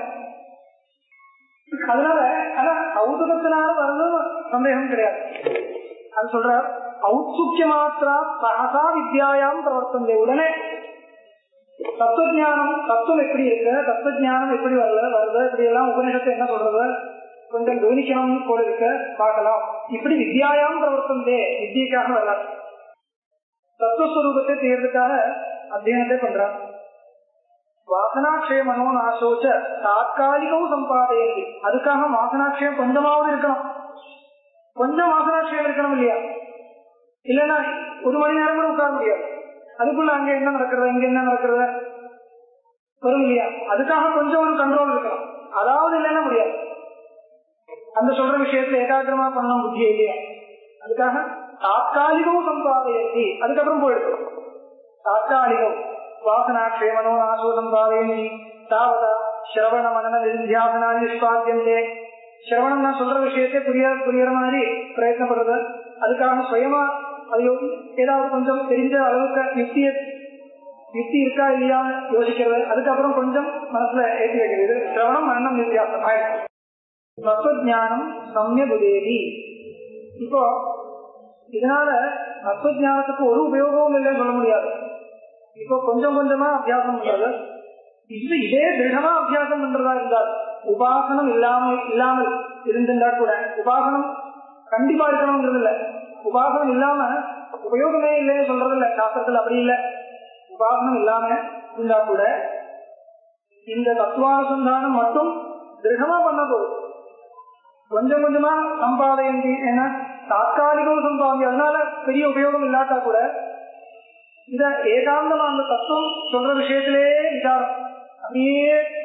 அதனால ஆனா கௌதுகத்தினால வருது சந்தேகம் கிடையாது. அது சொல்ற ஔத்சுக்கிய மாத்திரா சகசா வித்யாயாம் பிரவர்த்தனை. உடனே தத்துவஞானம், தத்துவம் எப்படி இருக்கு, தத்துவஞானம் எப்படி வருது இப்படி எல்லாம் உபநிஷத்தை என்ன சொல்றது கொஞ்சம் கவனிக்கணும் போல இருக்க பார்க்கலாம். இப்படி வித்யாயாம் பிரவர்த்தனை, வித்தியக்காக வரலாம். தத்துவஸ்வரூபத்தை செய்யறதுக்காக அத்தியனத்தை பண்றான். வாசனாட்சய மனோநாசோச்ச தாத்காலிகவும் சம்பாதையது. அதுக்காக வாசனாட்சயம் கொஞ்சமாவது இருக்கணும், கொஞ்சம் வாசனாட்சயம் இருக்கணும் இல்லையா. இல்லைன்னா 1 மணி நேரம் கூட உட்கார முடியாது. அதுக்குள்ள அங்க என்ன நடக்கிறது இங்க என்ன நடக்கிறது வரும் இல்லையா? அதுக்காக கொஞ்சம் ஒரு கண்ட்ரோல் இருக்கலாம். அதாவது இல்லைன்னா முடியாது. அந்த சொல்ற விஷயத்துல ஏகாகிரமா பண்ணணும் புத்தியே இல்லையா? அதுக்காக தாத்காலிகம் சம்பாதையந்தி, அதுக்கப்புறம் போயிடுது. தாத்காலிகம் வாசனாட்சே மனோநாசோ சம்பாதையந்தி தாவதா சிரவண மனன நிதித்தியாசனா நிஷ்பாத்தியந்தே. சிரவணம் நான் சொல்ற விஷயத்தை புரியற மாதிரி பிரயத்னப்படுறது. அதுக்காக சுயமா ஐயோ ஏதாவது கொஞ்சம் தெரிஞ்ச அளவுக்கு யுக்தி இருக்கா இல்லையா யோசிக்கிறது. அதுக்கப்புறம் கொஞ்சம் மனசுல ஏற்றி வைக்கிறது. சிரவணம் மரணம் நித்தியாசம் ஆயிடுச்சு. தத்துவஞானம் சம்யபுதேதி. இப்போ இதனால தத்துவஞானத்துக்கு ஒரு உபயோகமும் இல்லைன்னு சொல்ல முடியாது. இப்போ கொஞ்சம் கொஞ்சமா அபியாசம் பண்றது, இதே திருடமா அபியாசம் பண்றதா இருந்தால், உபாசனம் இல்லாமல் இருந்திருந்தா கூட, உபாசனம் கண்டிப்பா இருக்கணும்ன்றது இல்ல, உபாசனம் இல்லாம உபயோகமே இல்லைன்னு சொல்றது இல்ல சாஸ்திரத்துல. அப்படி இல்லை, உபாசனம் இல்லாம இருந்தா கூட இந்த தத்துவானுசந்தானம் மட்டும் திருடமா பண்ண போகுது. கொஞ்சம் கொஞ்சமா சம்பாதையம், ஏன்னா தாத்காலிகம் சம்பாதி, அதனால பெரிய உபயோகம் இல்லாட்டா கூட இத ஏகாந்தமா அந்த தத்துவம் சொல்ற விஷயத்திலே விசாரம் அப்படியே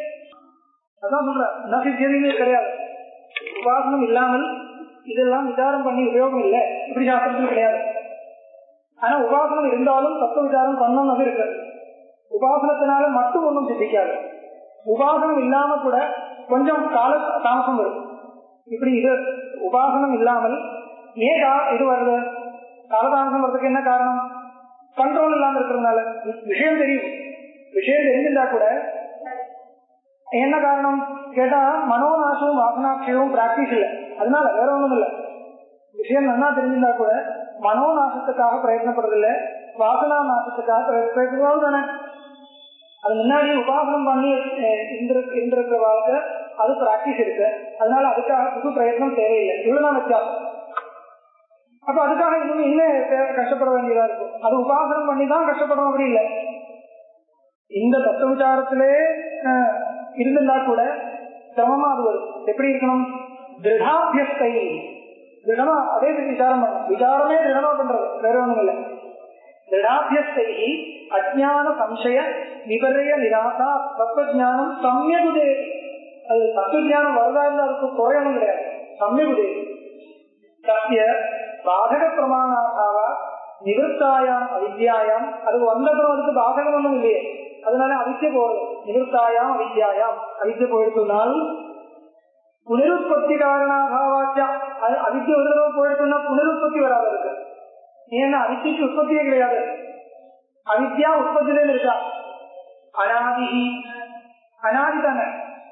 அதான் சொல்ற நசித்தியமே கிடையாது. உபாசனம் இல்லாமல் இதெல்லாம் விசாரம் பண்ணி உபயோகம் இல்லை, இப்படி சாஸ்திரத்தில் கிடையாது. ஆனா உபாசனம் இருந்தாலும் தத்துவ விசாரம் பண்ணணும் இருக்கு. உபாசனத்தினால மட்டும் ஒன்றும் சிந்திக்காது. உபாசனம் இல்லாம கூட கொஞ்சம் கால தாமசம் வரும். இப்படி இது உபாசனம் இல்லாமல் ஏன் இது வருது, காலதாமசம் வர்றதுக்கு என்ன காரணம்? கண்ட்ரோல் இல்லாம இருக்கிறதுனால. விஷயம் தெரியும், விஷயம் தெரிஞ்சிருந்தா கூட என்ன காரணம் கேட்டா மனோநாசமும் வாசனாட்சியமும் பிராக்டிஸ் இல்லை, அதனால வேற ஒண்ணும் இல்லை. விஷயம் நல்லா தெரிஞ்சிருந்தா கூட மனோநாசத்துக்காக பிரயத்னப்படுறதில்லை, வாசனா நாசத்துக்காக பிரயத்னம் தானே. அது முன்னாடி உபாசனம் பண்ணி இருந்திருக்கிற வாழ்க்கை அது பிராக்டிஸ் இருக்கு, அதனால அதுக்காக புது பிரயத்னம் தேவையில்லை. இவ்வளவுதான் வித்தியாசம். அப்ப அதுக்காக இனிமே கஷ்டப்பட வேண்டியதா இருக்கும். அது உபாசனம் பண்ணி தான் கஷ்டப்படணும் அப்படி இல்லை. இந்த தத்துவ விசாரத்திலே இருந்திருந்தா கூட சிரமமா அது வரும். எப்படி இருக்கணும்? திருடாபியஸ்தை, திருடமா அதே விசாரம் பண்ணணும். விசாரமே திருடமா பண்றது, வேற ஒண்ணும் இல்லை. திருடாபியஸ்தை அஜ்ஞான சம்சய விபரய நிராசா தத்துவஞானம் சம்யகுதே. அது தத்துவஞானம் வரதா இருந்தா அதுக்கு குறையணும் கிடையாது. சம்யகுதே சத்திய பாதக பிரமாணாபாவா நிவர்த்தாயாம் அவித்யாயாம். அது வந்ததும் அதுக்கு பாதகம் ஒன்றும் இல்லையே, அதனால அவித்ய போறது. நிவர்த்தாயாம் அவித்யாயாம், அவித்ய போயிடுச்சுனால் புனருற்பத்தி காரணாபாவாச்சா. அது அவித்ய ஒரு தடவை போயிடுச்சுன்னா புனருற்பத்தி வராது இருக்கு. ஏன்னா அவித்திக்கு உற்பத்தியே கிடையாது. அவித்யா உற்பத்திலே இருக்கா, அனாதி அனாதி தானே.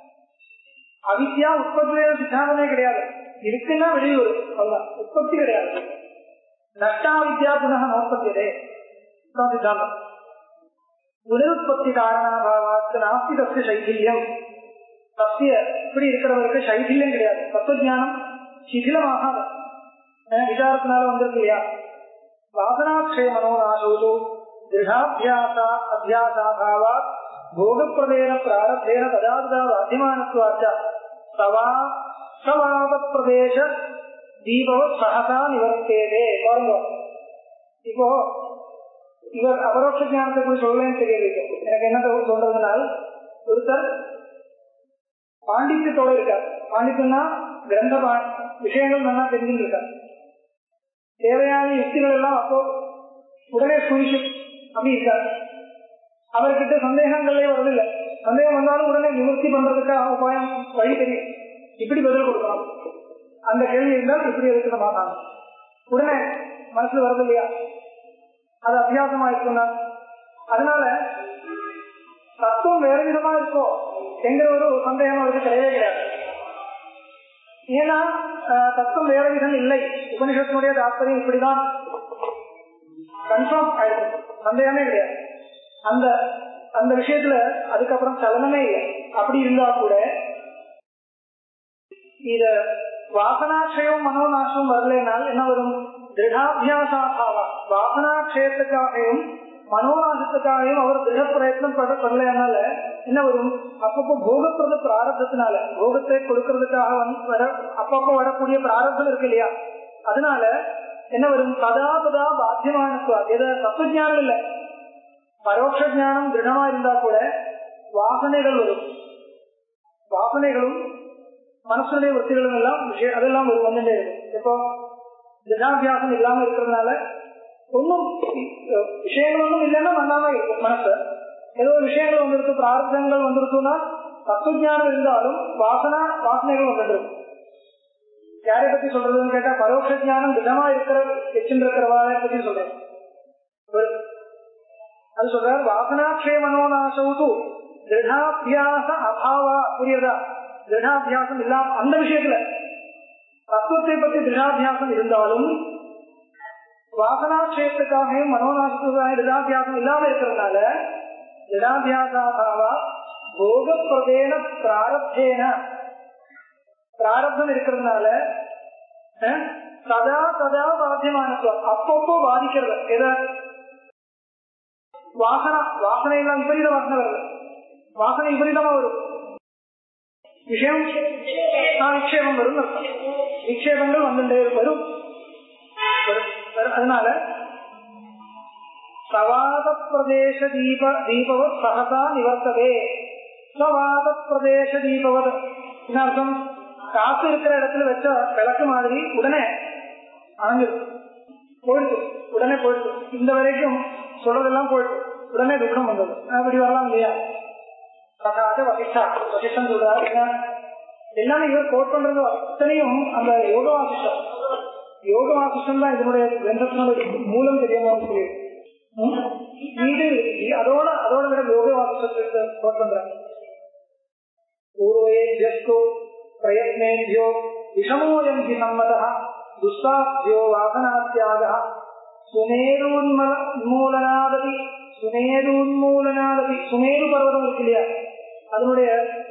அவித்யா உற்பத்திலே சித்தாந்தமே கிடையாது, இருக்குன்னா வெளியூர் அவ்வளவுதான், உற்பத்தி கிடையாது. நஷ்டா வித்யா புனக நோற்பத்தியதே சித்தாந்தம். புனருற்பத்தி காரணாபாவாத்து நாஸ்தி தஸ்ய சைதில்யம். தஸ்ய இப்படி இருக்கிறவருக்கு சைதில்யம் கிடையாது. தத்துவஞானம் சிதிலமாக விசாரத்தினால வந்திருக்கு இல்லையா. வாசனாட்சய மனோநாசோ திருடாபியாசா அத்தியாசாபாவா போகப்பிரதேன பிராரத்தேன ததாதா வாத்தியமானத்வாச்ச சவா சவாத பிரதேச தீபோ சகசா நிவர்த்தேதே. பாருங்க, இப்போ இவர் அபரோட்ச ஞானத்தை கூட சொல்லலன்னு தெரியல. எனக்கு என்ன சொல்றதுனால், ஒருத்தர் பாண்டித்யத்தோட இருக்கார். பாண்டித்யம்னா கிரந்த விஷயங்கள் நல்லா தெரிஞ்சுட்டு இருக்கார். தேவையான யுக்திகள் எல்லாம் அப்போ உடனே சுனிஷம் அப்படி இருக்காரு. அவர்கிட்ட சந்தேகங்களே வரதில்லை. சந்தேகம் வந்தாலும் உடனே நிவர்த்தி பண்றதுக்காக உபாயம் வழி தெரியும். இப்படி பதில் கொடுக்கணும், அந்த கேள்வி இருந்தால் இப்படி இருக்கிற மாட்டாங்க. உடனே மனசுல வரது இல்லையா, அது அபியாசமா இருக்குன்னா. அதனால தத்துவம் வேற விதமா இருக்கோ எங்கிற ஒரு சந்தேகம் அவருக்கு கிடையவே கிடையாது. ஏன்னா தத்துவம் வேற விதம் இல்லை. உபனிஷத்தினுடைய தாத்பரியம் இப்படிதான் கன்ஃபார்ம் ஆயிடுச்சு, சந்தேகமே கிடையாது. அந்த அந்த விஷயத்துல அதுக்கப்புறம் சலனமே இல்லை. அப்படி இருந்தா கூட இத வாசனாட்சயம் மனோநாசம் வரலைனால் என்ன வரும்? திருடாபியாசாபாவா. வாசனாட்சயத்துக்காகவும் மனோநாசத்துக்காகவும் அவர் திருட பிரயத்னம் பண்ணலைனால என்ன வரும்? அப்பப்போ போகப்பிரத பிராரப்தத்தினால, போகத்தை கொடுக்கறதுக்காக அப்பப்போ வரக்கூடிய பிராரப்தம் இருக்கு இல்லையா, அதனால என்ன வரும்? கதா கதா பாத்தியமானத்துவா. எது? தத்துவஞானம் இல்லை, பரோட்ச ஞானம் திருடமா இருந்தா கூட வாசனைகள் வரும். வாசனைகளும் மனசுடைய வൃத்திகளும் எல்லாம் அதெல்லாம் வந்துட்டே இருக்கும். இப்போ திடாபியாசம் இல்லாம இருக்கிறதுனால ஒன்னும் விஷயங்கள் ஒன்றும் இல்லைன்னா நல்லாம இருக்கும் மனசு. ஏதோ விஷயங்கள் வந்துருக்கு, பிரார்த்தங்கள் வந்துருக்குன்னா தத்துவஞானம் இருந்தாலும் வாசனைகள் வந்துட்டு இருக்கும். யாரை பத்தி சொல்றதுன்னு கேட்டா பரோட்ச ஞானம் திடமா வச்சிருக்கிறவாளை பத்தி சொல்றேன். அது சொல்றாரு, வாசனாட்சய மனோநாசவுது திருடாபியாச அபாவா. புரியுதா? திருடாபியாசம் இல்லாம அந்த விஷயத்துல தத்துவத்தை பத்தி திருடாபியாசம் இருந்தாலும் வாசனாட்சயத்துக்காகவும் மனோநாசத்துக்காக திருடாபியாசம் இல்லாம இருக்கிறதுனால திருடாபியாசாபாவா போகப்பிரதேன பிராரப்தேன, பிராரப்தம் இருக்கிறதுனால சதா சதா பாத்தியமானத்துவம் அப்பப்போ பாதிக்கிறது. எத? வாசனை எல்லாம் விபரீத வாசனை வருது, வாசனை விபரீதமா வரும். விஷயம் நிக்ஷேபம் வரும், நிக்ஷேபங்கள் வந்துட்டே வரும். அதனால சவாத பிரதேச தீபவத் சகசா நிவர்த்ததே. சவாத பிரதேச தீபவத் அர்த்தம், காசு இருக்கிற இடத்துல வச்ச விளக்கு மாதிரி உடனே அணைஞ்சிடும், போயிடுச்சு, உடனே போயிடுச்சு. இந்த வரைக்கும் சொல்றதெல்லாம் போயிடுச்சு, உடனே துக்கம் வந்தது. அப்படி வரலாம் இல்லையா? வசிஷ்டன் சொல்றாரு. எல்லாமே இவர் கோட் பண்றது அத்தனையும் அந்த யோக வாசிஷ்டம். யோக வாசிஷ்டம் தான் இதனுடைய கிரந்தத்தினுடைய மூலம் தெரியாம சொல்லி இது அதோட விட யோக வாசிஷ்டத்தை கோட் பண்றாங்க. பூர்வேभ्यो பிரயத்னேभ्यो விஷமோயம் ஹி சம்மதः துஷ்டாப்தியோ வாசனாத்யாகः சுமேருன்மூலனாதபி. சுமேருன்மூலனாதபி, சுமேரு பர்வதம் இருக்கு இல்லையா, அதனுடைய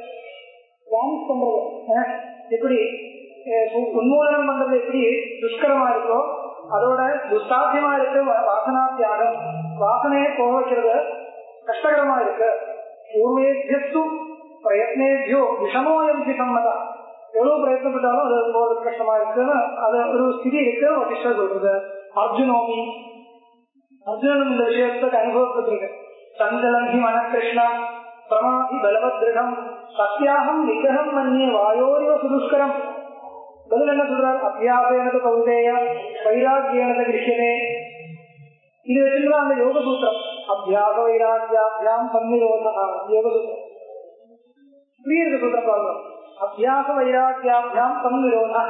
எப்படி உன்மூலனம் பண்றது எப்படி துஷ்கரமா இருக்கோ அதோட துஷ்டாத்தியமா இருக்கு வாசனாத்தியாகம். வாசனையை போக வைக்கிறது கஷ்டகரமா இருக்கு. பூர்வேभ्यो பிரயத்னேभ्यो விஷமோயம் ஹி சம்மதः, எவ்வளவு பிரயத்னப்பட்டாலும் அது போறது கஷ்டமா இருக்குன்னு அது ஒரு ஸ்திதி இருக்கு. வசிஷ்டர் சொல்றது. அர்ஜுனோமி, அர்ஜுனனும் இந்த விஷயத்துக்கு அனுபவப்பட்டிருக்கு. சஞ்சலம் ஹி மன கிருஷ்ணா பிரமாதி பலவத் திருடம் சத்யாகம் நிகிரகம் மன்னிய வாயோரிவ சுதுஷ்கரம். பதில் என்ன சொல்றாரு? அபியாசேனது கௌதேய வைராக்கியேனது கிருஷ்யனே. இது வச்சிருந்தா அந்த யோக சூத்திரம். அபியாச வைராக்கியாபியாம் சன்னிரோதா யோக சூத்திரம். புரியுது சூத்திரம் பாருங்க. அபியாச வைராக்கியாபியாம் சன்னிரோதா.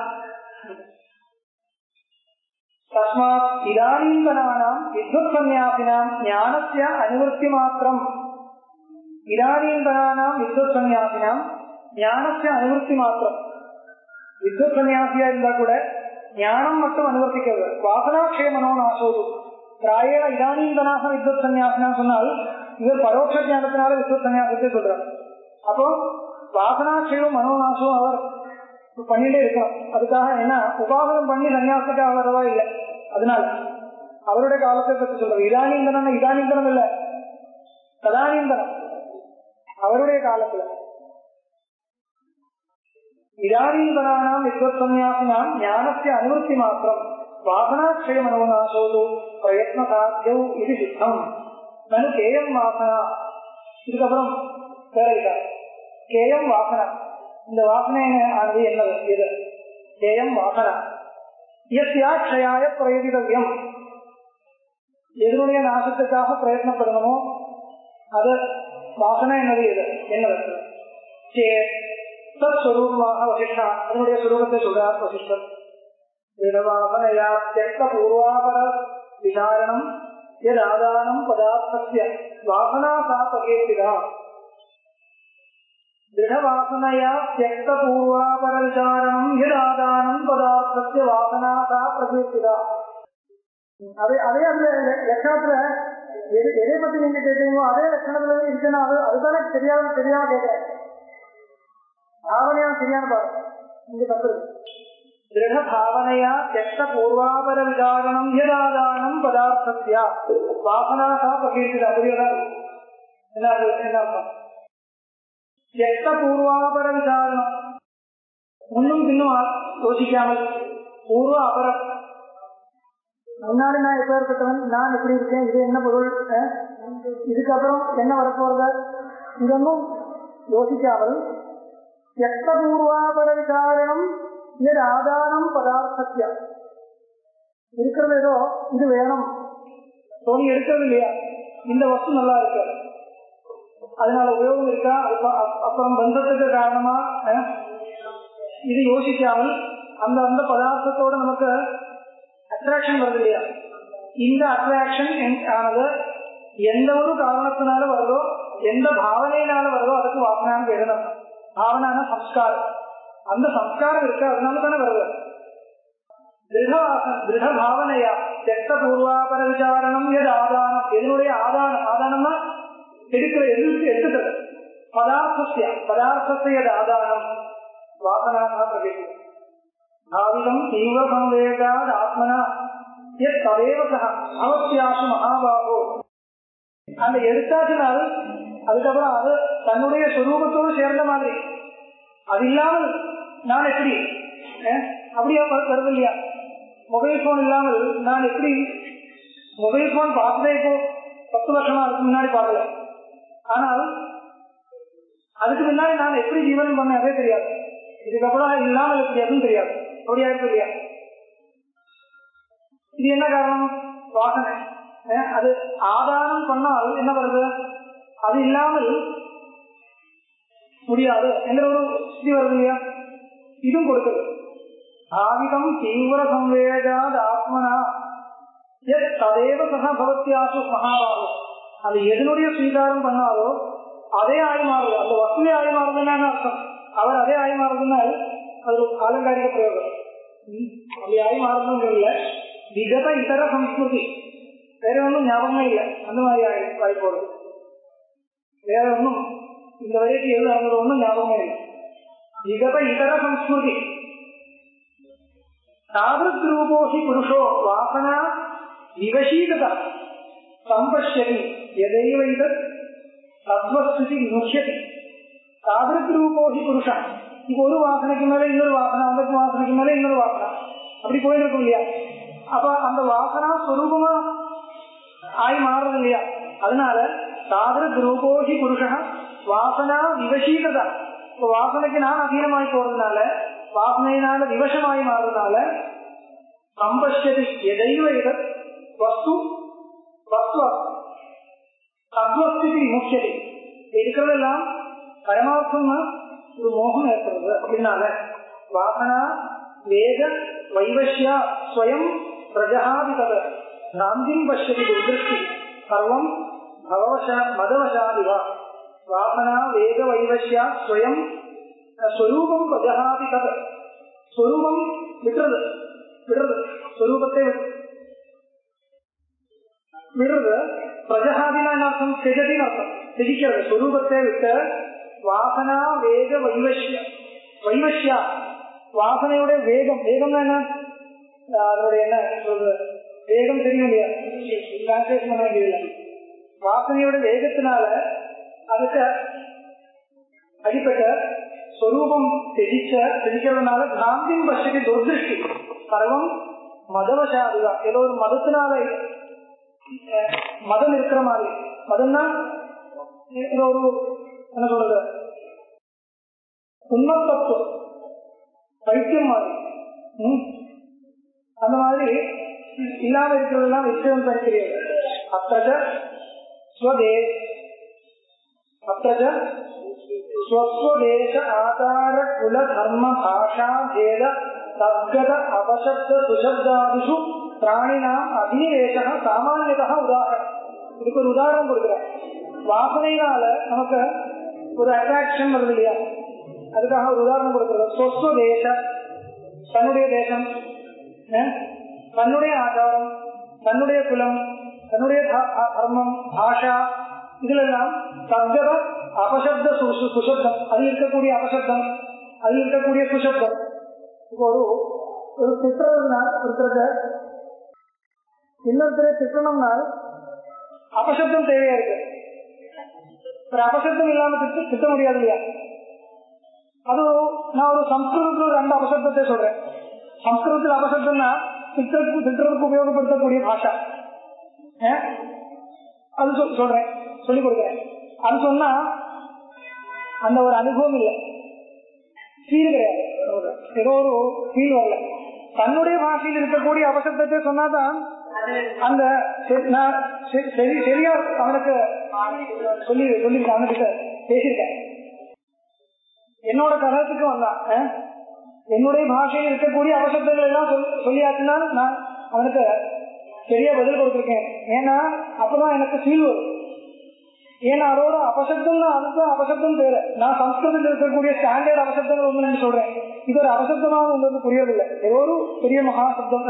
தஸ்மாத் இதானீந்தனானாம் வித்வத் சன்யாசினாம் ஞானஸ்ய அனுவர்த்தி மாத்திரம். இதானீந்தனானாம் வித்வத் சன்யாசினாம் ஞானஸ்ய அனுவர்த்தி மாத்திரம். வித்வத் சன்யாசியா இருந்தா கூட ஞானம் மட்டும் அனுவர்த்திக்கிறது. வாசனாட்சய மனோநாசோது பிராயண இதானீந்தனாக வித்வத் சன்யாசினா சொன்னால் இவர் பரோட்ச ஞானத்தினால வித்வத் சன்யாசத்தை சொல்றார். அப்போ வாசனாட்சயம் மனோநாசம் அவர் பண்ணிட்டே இருக்கணும். அதுக்காக என்ன உபாசனம் பண்ணி சன்யாசத்துக்கு ஆகிறதா இல்லை. அதனால அவருடைய காலத்தை பற்றி சொல்றது. இதானீந்தனம் இதானீந்தனம் இல்ல, ததானீந்தனம். அவருடைய காலத்துல இதானீந்தனாம் வித்வத் சன்யாசினாம் ஞானஸ்ய அனுவர்த்தி மாத்திரம் வாசனாட்சய மனோநாசோது பிரயத்ன சாத்தியௌ இது சித்தம். நனு கேயம் வாசனா. இதுக்கப்புறம் வேற இருக்கா? கேயம் வாசனா. இந்த வாசனை ஆனது என்னது? எது? கேயம் வாசனா. யஸ்யாட்சயாய பிரயோகிதவ்யம். எதனுடைய நாசத்துக்காக பிரயத்னப்படணுமோ அது வாசனை என்னது? எது? என்னது? தத்ஸ்வரூபமாக வசிஷ்டா அதனுடைய சுரூபத்தை சொல்றார் வசிஷ்டர். திடவாசனையா தியக்த பூர்வாபர விசாரணம் யதாதானம் பதார்த்தஸ்ய வாசனா சா பிரகீர்த்திதா. திருடவாசனையா தியக்த பூர்வாபர விசாரணம் யதாதானம் பதார்த்தஸ்ய வாசனா சா பிரகீர்த்திதா. அதே அந்த லட்சணத்துல எதை பத்தி நீங்க கேட்டீங்களோ அதே லட்சணத்துல இருக்குன்னா அதுதானே தெரியாம கேட்கிறேன். பாவனையா சரியான பாருங்க. இங்க தப்பு இருக்கு. திருட பாவனையா தியக்த பூர்வாபர விசாரணம் யதாதானம் பதார்த்தஸ்ய வாசனா சா பிரகீர்த்திதா. புரியுதா? என்ன அர்த்தம்? தியக்த பூர்வாபர விசாரணம், முன்னும் பின்னும் யோசிக்காமல் பூர்வ அபர முன்னாடி நான் எப்பேற்பட்டவன், நான் எப்படி இருக்கேன், இது என்ன பொருள், இதுக்கப்புறம் என்ன வரப்போறது, இதொன்னும் யோசிக்காமல் எத்தபூர்வாபர விசாரணம் இது ஆதானம் பதார்த்தத்தியா இருக்கிறது. ஏதோ இது வேணும் தோணி எடுக்கிறது இல்லையா, இந்த வஸ்து நல்லா இருக்கு, அதனால உபயோகம் இருக்கா, அப்புறம் பந்தத்துக்கு காரணமா, இது யோசிக்காமல் அந்த அந்த பதார்த்தத்தோட நமக்கு அட்ராக்ஷன் வருது இல்லையா, இந்த அட்ராக்ஷன் ஆனது எந்த ஒரு காரணத்தினால வருதோ, எந்த பாவனையினால வருதோ அதுக்கு வாசனான்னு பேரு. பாவனான சம்ஸ்காரம், அந்த சம்ஸ்காரம் இருக்கு, அதனால தானே வருது. திருட பாவனையா தெட்ட பூர்வாபர விசாரணம் எது ஆதானம், எதனுடைய ஆதானம், ஆதானம்னா எடுக்கிற எதிர்த்து எடுத்துக்கிறது, பதார்த்தத்தை எது ஆதானம் வாசனாக பிரவேசம். பாவிதம் தீவிர சம்வேகாத் ஆத்மனா எத் ததேவ அவசியாசு மகாபாகோ. அந்த எடுத்தாச்சுனால் அதுக்கப்புறம் அது தன்னுடைய சொரூபத்தோடு சேர்ந்த மாதிரி, அது இல்லாமல் நான் எப்படி அப்படியா வருது இல்லையா. மொபைல் போன் இல்லாமல் நான் எப்படி, மொபைல் போன் பார்த்ததே இப்போ 10 வருஷமா அதுக்கு முன்னாடி பார்க்கல, ஆனால் அதுக்கு முன்னாடி நான் எப்படி ஜீவனம் பண்ண அதே தெரியாது, இதுக்கப்புறம் இல்லாமல் எப்படி அதுவும் தெரியாது, அப்படியா இருக்கு இல்லையா. இது என்ன காரணம், வாசனை. அது ஆதாரம் பண்ணால் என்ன வருது, அது இல்லாமல் முடியாது என்ற ஒரு ஸ்திதி வருது இல்லையா. இதுவும் கொடுக்குது. ஆவிதம் தீவிர சம்வேகாத் ஆத்மனா எத் ததேவ சக பவத்யாசு மகாபாகு. அது எதனுடைய ஸ்வீகாரம் பண்ணாலோ அதே ஆய் மாறுது, அந்த வசூலே ஆய் மாறுதுன்னு அர்த்தம். அவர் அதே ஆய் மாறுதுன்னால் அது ஒரு ஆலங்காரிக பிரயோகம். அப்படி ஆய் மாறுதுன்னு இல்லை, விகத இதர சம்ஸ்கிருதி, வேற ஒன்றும் ஞாபகமே இல்லை, அந்த மாதிரி ஆய் போடுது. வேற ஒன்றும் இந்த வரைக்கும் எது நடந்தது ஒன்றும் ஞாபகமே இல்லை. விகத இதர சம்ஸ்கிருதி தாவத் ரூபோஹி புருஷோ வாசனா விவசீகத சம்பஷ்யதி எதைவ இதத் தத்வஸ்துதி முக்கியதி. தாவத் ரூபோஹி புருஷா, இப்போ ஒரு வாசனைக்கு மேல இன்னொரு வாசனை, அந்த வாசனைக்கு மேல இன்னொரு வாசனை, அப்படி போயிருக்கும் இல்லையா. அப்ப அந்த வாசனா ஸ்வரூபமா ஆய் மாறுறது இல்லையா. அதனால தாவத் ரூபோஹி புருஷா வாசனா விவசீகத, இப்போ வாசனைக்கு நான் அதீனமாய் போறதுனால, வாசனையினால விவசமாய் மாறுறதுனால சம்பஷ்யதி எதைவ இதத் வஸ்து வஸ்து தத்வஸ்துதி முக்கியதி. இருக்கிறதெல்லாம் பரமார்த்தம்னா ஒரு மோகம் ஏற்படுறது. அப்படின்னால வாசனா வேக வைவஷ்யா ஸ்வயம் பிரஜாதிபத ராந்திம் பஷ்யதி துர்திருஷ்டி சர்வம் மதவசாதிவா. வாசனா வேக வைவஷ்யா ஸ்வயம் ஸ்வரூபம் பிரஜாதிபத, ஸ்வரூபம் விடுறது, ஸ்வரூபத்தை விடுறது. பிரஜகாதினா அர்த்தம் திஜதின்னு அர்த்தம், திஜிக்கிறது, ஸ்வரூபத்தை விட்டு. வாசனா வேக வைவஷ்யா, வாசனையோட வேகம், வேகம்னா என்ன, அதோட என்ன சொல்றது, வேகம் தெரியும் இல்லையா, டிரான்ஸ்லேஷன் பண்ண வேண்டியதில்லை. வாசனையோட வேகத்தினால அதுக்கு அடிப்பட்ட ஸ்வரூபம் தெரிக்கிறதுனால பிராந்தின் பட்சத்தை துர்திருஷ்டி சர்வம் மதவசாதிவா. ஏதோ ஒரு மதத்தினால மதம் இருக்கிற மாதிரி, மதம்னா ஏதோ ஒரு என்ன சொல்றது உண்மத்தத்துவம், பைத்தியம் மாதிரி, அந்த மாதிரி இல்லாம இருக்கிறதெல்லாம் விஷயம் தெரிகிறது. அத்தஜ ஸ்வஸ்வதேச ஆதார குல தர்ம பாஷா வேத தத்கத அபசப்த சுசப்தாதிஷு பிராணினாம் அதிநிவேச சாமானியதா உதாரணம். இதுக்கு ஒரு உதாரணம் கொடுக்குறேன். வாசனையினால நமக்கு ஒரு அட்ராக்ஷன் வருது இல்லையா, அதுக்காக ஒரு உதாரணம் கொடுக்குறது. ஸ்வஸ்வதேச, தன்னுடைய தேசம், தன்னுடைய ஆச்சாரம், தன்னுடைய குலம், தன்னுடைய தர்மம், பாஷா, இதுலாம் தத்கத அபசப்த சுசப்தம், அதில் இருக்கக்கூடிய அபசப்தம், அதில் இருக்கக்கூடிய சுசப்தம். இப்போ ஒரு திட்டுறதுனால் ஒருத்தருக்கு இன்னொருத்தரை திட்டணும்னால் அபசப்தம் தேவையா இருக்கு. ஒரு அபசப்தம் இல்லாம திட்ட முடியாது இல்லையா. அது நான் ஒரு சம்ஸ்கிருதத்துல 2 அபசப்தத்தை சொல்றேன். சம்ஸ்கிருதத்தில் அபசப்தம்னா ஃபில்டருக்கு உபயோகப்படுத்தக்கூடிய பாஷா. அது சொல்றேன், சொல்லிக் கொடுக்குறேன். அது சொன்னா அந்த ஒரு அனுபவம் இல்லை, ஃபீல் கிடையாது, ஏதோ ஒரு ஃபீல் வரல. தன்னுடைய பாஷையில் இருக்கக்கூடிய அவசரத்தை சொன்னாதான் அந்த சரியா அவனுக்கு சொல்லிருக்கேன், அவனுக்கு பேசியிருக்கேன். என்னோட கலகத்துக்கு வந்தான், என்னுடைய பாஷையில் இருக்கக்கூடிய அவசரங்கள் எல்லாம் சொல்லியாச்சுன்னா நான் அவனுக்கு சரியா பதில் கொடுத்துருக்கேன். ஏன்னா அப்பதான் எனக்கு ஃபீல் வரும். ஏன்னா அதோட அபசப்தம் தான், அதுதான் அபசப்தம் பேரு. நான் சம்ஸ்கிருதத்தில் இருக்கக்கூடிய ஸ்டாண்டர்ட் அவசப்தங்கள் ஒண்ணு சொல்றேன், இது ஒரு அவசப்தமாக உங்களுக்கு புரியவில்லை, ஏதோ ஒரு பெரிய மகாசப்தம்.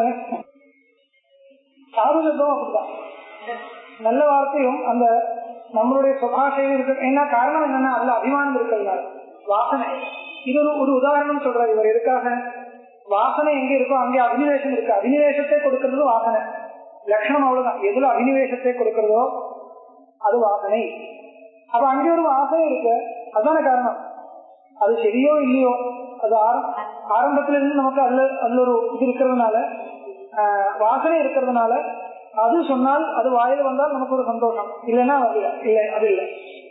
சாது சப்தம் அப்படிதான், நல்ல வார்த்தையும் அந்த நம்மளுடைய சுபாஷையும் இருக்கு. என்ன காரணம் என்னன்னா அதுல அபிமானம் இருக்கிறதுனால. வாசனை, இது ஒரு உதாரணம் சொல்றாரு இவர். எதுக்காக? வாசனை எங்க இருக்கோ அங்கே அபினிவேசம் இருக்கு. அபினிவேசத்தை கொடுக்கறது வாசனை லட்சணம், அவ்வளவுதான். எதுல அபினிவேசத்தை கொடுக்கறதோ அது வாசனை. அப்ப அங்கே ஒரு வாசனை இருக்கு, அதுதான காரணம். அது சரியோ இல்லையோ, அது ஆரம்பத்துல இருந்து நமக்கு அதுல ஒரு இது இருக்கிறதுனால, வாசனை இருக்கிறதுனால அது சொன்னால், அது வாயில வந்தால் நமக்கு ஒரு சந்தோஷம், இல்லைன்னா வரல, இல்லை அது இல்லை.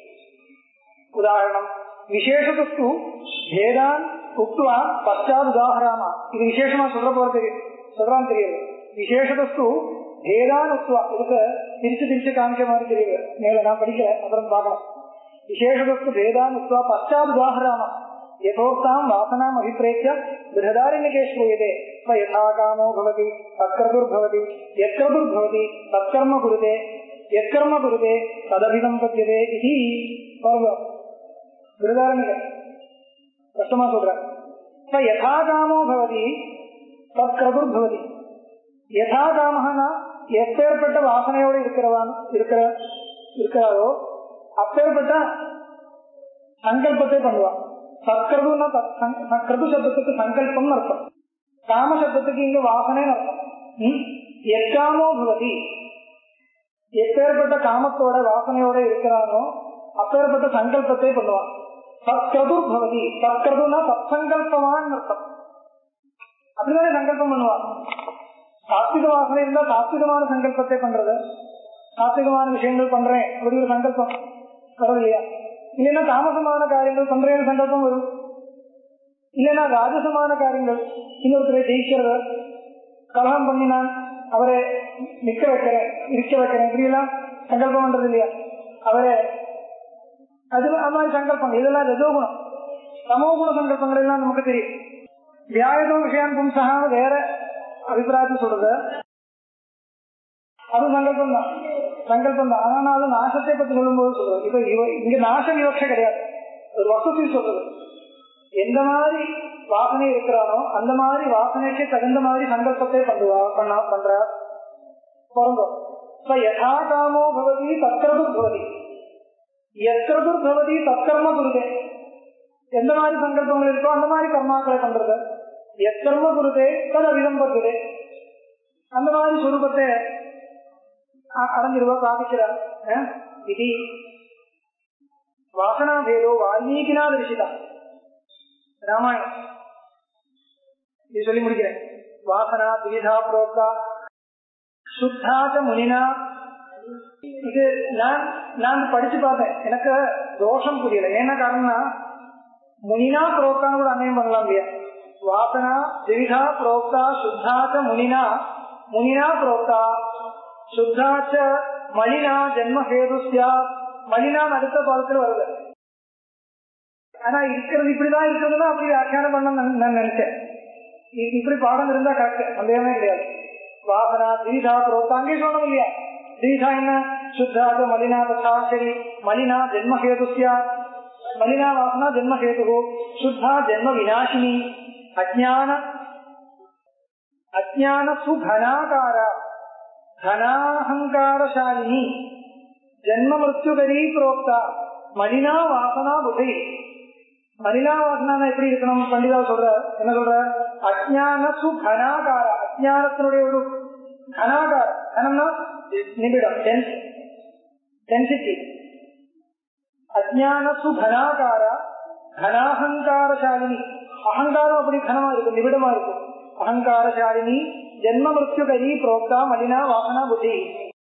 உதாரணம், விசேஷத்து பேதான் உக்துவா பச்சாத் உதாகராமா. இது விசேஷமா சொல்றான்னு தெரியுது. விசேஷத்து பேதான் உக்துவா, இதுக்கு பிரிச்சு காமிக்க மாதிரி தெரியுது. மேல நான் படிக்கல, அப்புறம் பார்க்கலாம். விசேஷத்து பேதான் உக்துவா பச்சாத் உதாகராமா யதோக்தாம் வாசனாம் அபிப்ரேக்ய பிருஹதாரண்யகே ஸ்ரூயதே யதா காமோ பவதி தத்கிருதுர்பவதி யத்கிருதுர்பவதி தத்கர்ம குருதே யத்கர்ம குருதே ததபிதம் பத்யதே இதி. பிருஹதாரண்யகே கஷ்டமா சொல்ற. யதா காமோ பவதி தத்கிருதுர்பவதி. யதா காமஹனா எப்பேற்பட்ட வாசனையோடு இருக்கிறாரோ அப்பேற்பட்ட சங்கல்பத்தை பண்ணுவான். சத்கிருதுன்னா கிருது சப்தத்துக்கு சங்கல்பம் அர்த்தம், காம சப்தத்துக்கு இங்க வாசனை அர்த்தம். எக்காமோ பவதி, எப்பேற்பட்ட காமத்தோட வாசனையோட இருக்கிறானோ அப்பேற்பட்ட சங்கல்பத்தை பண்ணுவான். சத்கிருதுர் பவதி, சத்கிருதுன்னா சத்சங்கல்பமான் அர்த்தம். அப்படிதானே சங்கல்பம் பண்ணுவான். சாத்விக வாசனை இருந்தா சாத்விகமான சங்கல்பத்தை பண்றது, சாத்விகமான விஷயங்கள் பண்றேன் அப்படி ஒரு சங்கல்பம் வரும் இல்லையா? இல்லைன்னா தாமசமான காரியங்கள் பண்றேன்னு சங்கல்பம் வரும். இல்லைன்னா ராஜசமான காரியங்கள், இன்னொருத்தரை ஜெயிக்கிறது, கலகம் பண்ணி நான் அவரை இருக்க வைக்கிறேன் இப்படியெல்லாம் சங்கல்பம் பண்றது இல்லையா? அவரை அது மாதிரி சங்கல்பம், இதெல்லாம் ரஜோகுணம். சமோகுண சங்கல்பங்கள் எல்லாம் நமக்கு தெரியும். வியாயதோ விஷயம் பும்சகா வேற அபிப்பிராயத்தை சொல்றது, அது சங்கல்பம் தான். ஆனா அது நாசத்தை பற்றி சொல்லும் போது சொல்றது. இப்ப இங்க நாச விவக்ஷை கிடையாது, ஒரு வசதி சொல்றது. எந்த மாதிரி வாசனை இருக்கிறானோ அந்த மாதிரி வாசனைக்கு தகுந்த மாதிரி சங்கல்பத்தை பண்ற பொருந்தோம். யதா காமோ பவதி தத்கிருதுர் பவதி யத்கிருதுர் பவதி தத்கர்ம குருதே. எந்த மாதிரி சங்கல்பங்கள் இருக்கோ அந்த மாதிரி கர்மாக்களை பண்றது. யத்கர்ம குருதே தது அபிதம்பத்துதே, அந்த மாதிரி சுரூபத்தை அடைஞ்சிருவா பிராபிக்கிறார். இது வாசனா பேதோ வால்மீகினா தரிசிதா. ராமாயணம் இது சொல்லி முடிக்கிறேன். வாசனா திவிதா புரோக்தா சுத்தாச்ச முனினா. இது நான் படிச்சு பார்த்தேன், எனக்கு தோஷம் புரியல. என்ன காரணம்னா முனினா புரோக்தான்னு கூட அன்னையும் பண்ணலாம் இல்லையா? வாசனா திவிதா புரோக்தா சுத்தாச்ச முனினா. முனினா புரோக்தா சுத்தாச்ச மலினா ஜென்மஹேதுஸ்யா. மலினா அடுத்த பாதத்தில் வருது. ஆனா இருக்கிறது இப்படிதான் இருக்கிறதுனா அப்படி வியாக்கியானம் பண்ண நான் நினைச்சேன். இப்படி பாடம் இருந்தா கரெக்ட், சந்தேகமே கிடையாது. வாசனா திரிதா புரோக்தா அங்கே சொல்லணும் இல்லையா? திரிதா என்ன? சுத்தாச்ச மலினா ததா. சரி, மலினா ஜென்மஹேதுஸ்யா. மலினா வாசனா ஜென்மஹேது. சுத்தா ஜென்ம விநாசினி. அஜ்ஞான சுகனாகார தனாஹங்காரசாலினி ஜென்ம மிருத்யுகரி புரோக்தா மலினா வாசனா புதை. மலினா வாசனா எப்படி இருக்கணும்? பண்டிதா சொல்ற என்ன சொல்ற? அஜ்ஞான சுகனாகார, அஜ்ஞானத்தினுடைய ஒரு கனாகார, கனம்னா நிபிடம், டென்சிட்டி. அஜ்ஞான சுகனாகார கனாஹங்காரசாலினி. அகங்காரம் அப்படி கனமா இருக்கும், நிபிடமா இருக்கும். அகங்காரசாலினி ஜென்ம மிருத்யுகரி புரோக்தா மலினா வாசனா புத்தி.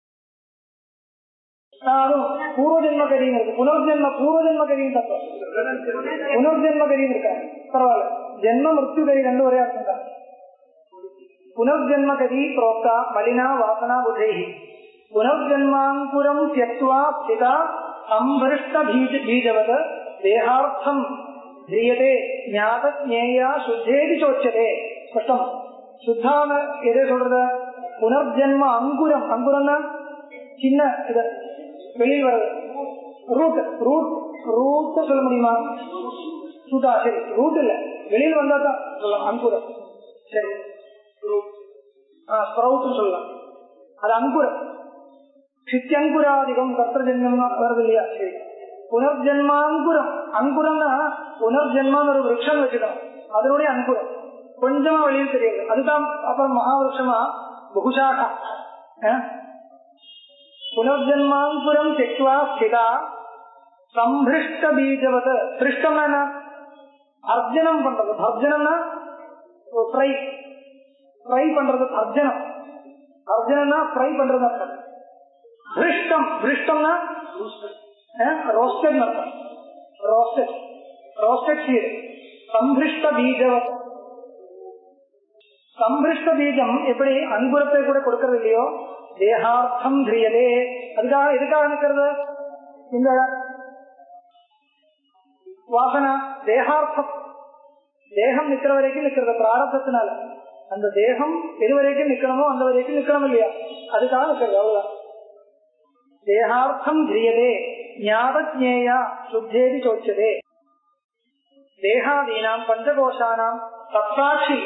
அதுவும் பூர்வஜென்மகரின்னு இருக்கு. பூர்வஜென்மகரின்னு தப்பு, புனர்ஜென்மகரின்னு இருக்காங்க. பரவாயில்ல, ஜென்ம மிருத்யுகரி ரெண்டு ஒரே அர்த்தம் தான். புனர்ஜென்மகரி புரோக்தா மலினா வாசனா புத்தி. புனர்ஜென்மாங்குரம் தியக்த்வா ஸ்திதா சம்பரிஷ்ட பீஜவத தேகார்த்தம் த்ரியதே ஞாத ஞேயா சுத்தேதி சோச்சதே. ஸ்பஷ்டம். சுத்தான எதை சொல்றது? புனர்ஜென்ம அங்குரம். அங்குரம்னா சின்ன இது வெளியில் வர்றது. ரூட் ரூட் ரூட் சொல்ல முடியுமா? சுதா சரி, ரூட் இல்ல, வெளியில் வந்தா தான் சொல்லலாம் அங்குரம். சரி, ஸ்ப்ரவுட் சொல்லலாம், அது அங்குரம். சித்தியங்குராதிகம் கர்த்தஜென்மம் வருது இல்லையா? சரி, புனர்ஜென்மாங்குரம். அங்குரம்னா புனர்ஜென்மான்னு ஒரு விருட்சம் வச்சுக்கணும், அதனுடைய அங்குரம் கொஞ்சமா வெளியில் தெரியுது, அதுதான் அப்புறம் மகாவிருஷமா பகுஷாகா. புனர்ஜென்மாங்குரம் தெக்வா ஸ்திதா சம்பிருஷ்ட பீஜவத. பிருஷ்டம்னா என்ன? அர்ஜனம் பண்றது. அர்ஜனம்னா ஃப்ரை, ஃப்ரை பண்றது அர்ஜனம். அர்ஜனம்னா ஃப்ரை பண்றது அர்த்தம். பிருஷ்டம், பிருஷ்டம்னா ரோஸ்டட் அர்த்தம். Roasted, roasted seed. சம்பிருஷ்ட பீஜவத். சம்பிருஷ்ட பீஜம் எப்படி அங்குரத்தை கூட கொடுக்கறது இல்லையோ, தேகார்த்தம் கிரியதே. அதுக்காக எதுக்காக நிற்கிறது இந்த வாசனா? தேகார்த்தம், தேகம் நிக்கிற வரைக்கும் நிக்கிறது பிராரத்தத்தினால. அந்த தேகம் எது வரைக்கும் நிக்கணுமோ அந்த வரைக்கும் நிக்கணும் இல்லையா, அதுக்காக நிக்கிறது. அவ்வளவுதான். தேகார்த்தம் கிரியதே ஞாபஜ்ஞேயா சுத்தேதி சோச்சதே. தேகாதீனாம் பஞ்சகோஷானாம் தத்சாட்சி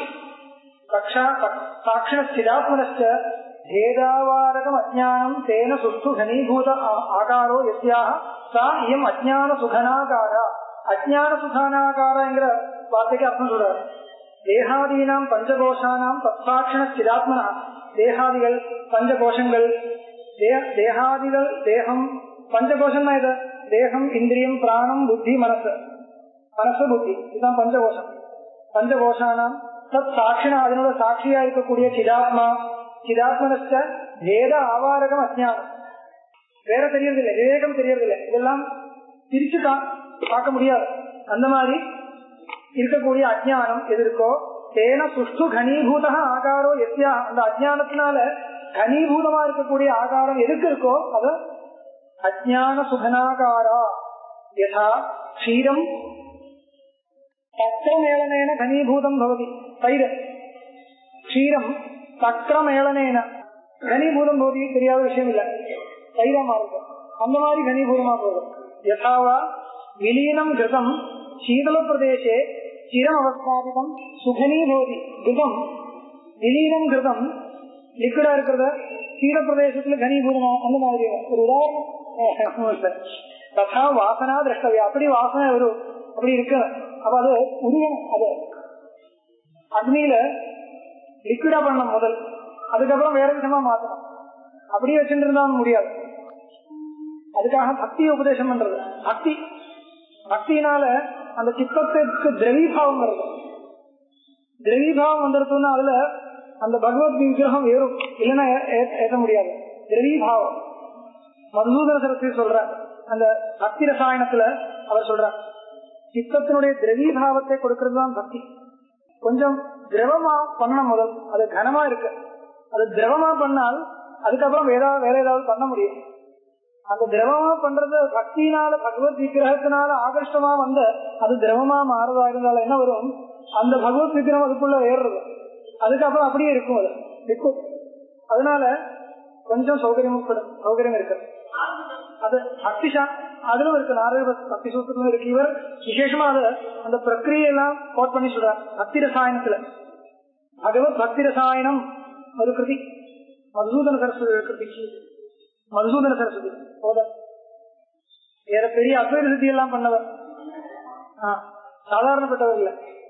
சாட்சிணஸ்திதாத்மனஸ்ச பேதாவாரகம் அஜ்ஞானம் தேன சுஷ்டு கனீபூத ஆகாரோ யஸ்யாஹ சா இயம் அஜ்ஞான சுகனாகாரா. அஜ்ஞான சுகானாகாரங்கிற வார்த்தைக்கு அர்த்தம் சொல்றாரு. தேகாதீனாம் பஞ்சகோஷானாம் தத்சாட்சிணஸ்திதாத்மனா. தேகாதிகள் பஞ்சகோஷங்கள். தேகாதிகள் தேகம் பஞ்சகோஷம் தான். இது தேகம், இந்திரியம், பிராணம், புத்தி, மனசு. மனசு புத்தி இதுதான் பஞ்சகோஷம். பஞ்சகோஷானாம் தத் சாட்சினா, அதனோட சாட்சியா இருக்கக்கூடிய சிதாத்மா. சிதாத்மனஸ்ட வேத ஆவாரகம் அஜ்ஞானம். வேற தெரியறதில்லை, விவேகம் தெரியறதில்லை. இதெல்லாம் பிரிச்சு பார்க்க முடியாது. அந்த மாதிரி இருக்கக்கூடிய அஜ்ஞானம் எது இருக்கோ, தேன சுஷ்டு கனீபூத ஆகாரோ எஸ்யா. அந்த அஜ்ஞானத்தினால கனீபூதமா இருக்கக்கூடிய ஆகாரம் எதுக்கு இருக்கோ அது அஜ்ஞான சுகனாகாரா. யதா க்ஷீரம் சக்கரமேளனேன கனீபூதம் பவதி. தயிர் க்ஷீரம் சக்கரமேளனேன கனீபூதம் பவதி. தெரியாத விஷயம் இல்ல, தயிரமா இருக்கும். அந்த மாதிரி கனீபூதமா போகும். யதாவா விலீனம் கிருதம் சீதள பிரதேசே சிரம் அவஸ்தாபிதம் சுகனீ பவதி. கிருதம் விலீனம் கிருதம் லிக்விடா இருக்கிறத சீர பிரதேசத்துல கனீபூதமா. அந்த மாதிரி ஒரு உதாரணம். ததா வாசனா திரஷ்டவியா. அப்படி வாசனை ஒரு அப்படி இருக்கு. அப்ப அது உருவம், அது அக்னியில லிக்விடா பண்ணணும் முதல், அதுக்கப்புறம் வேற விதமா மாத்தணும். அப்படியே வச்சுட்டு இருந்தா முடியாது. அதுக்காக பக்தியை உபதேசம் பண்றது. பக்தி, பக்தினால அந்த சித்தத்துக்கு திரவீபாவம் வருது. திரவீபாவம் வந்துருக்குன்னா அதுல அந்த பகவத் விக்கிரகம் ஏறும், இல்லைன்னா ஏற்ற முடியாது. திரவீபாவம் மதுசூதன சரஸ்வதி சொல்ற அந்த பக்தி ரசாயனத்துல அவர் சொல்ற சித்தத்தினுடைய திரவீபாவத்தை கொடுக்கறது தான் பக்தி. கொஞ்சம் திரவமா பண்ணணும் முதல், அது கனமா இருக்கு, அது திரவமா பண்ணால் அதுக்கப்புறம் வேற ஏதாவது பண்ண முடியும். அந்த திரவமா பண்றது பக்தினால பகவத் விக்கிரகத்தினால ஆகர்ஷமா வந்து அது திரவமா மாறுதா இருந்தாலும் என்ன வரும், அந்த பகவத் விக்கிரகம் அதுக்குள்ள ஏறுறது, அதுக்கப்புறம் அப்படியே இருக்கும், அது இருக்கும். அதனால கொஞ்சம் சௌகரியம் இருக்கு. அது பக்திஷா அதுல இருக்கு, நாரத பக்தி சூத்திரம் இருக்கு. இவர் விசேஷமா அது அந்த பிரக்கிரியெல்லாம் கோட் பண்ணி சொல்றார். பக்தி ரசாயனத்துல பகவத் பக்தி ரசாயனம் ஒரு கிருதி, மதுசூதன சரஸ்வதி கிருதி. மதுசூதன சரஸ்வதி வேற பெரிய அத்வைத சித்தி எல்லாம் பண்ணவர், சாதாரணப்பட்டவர் இல்ல.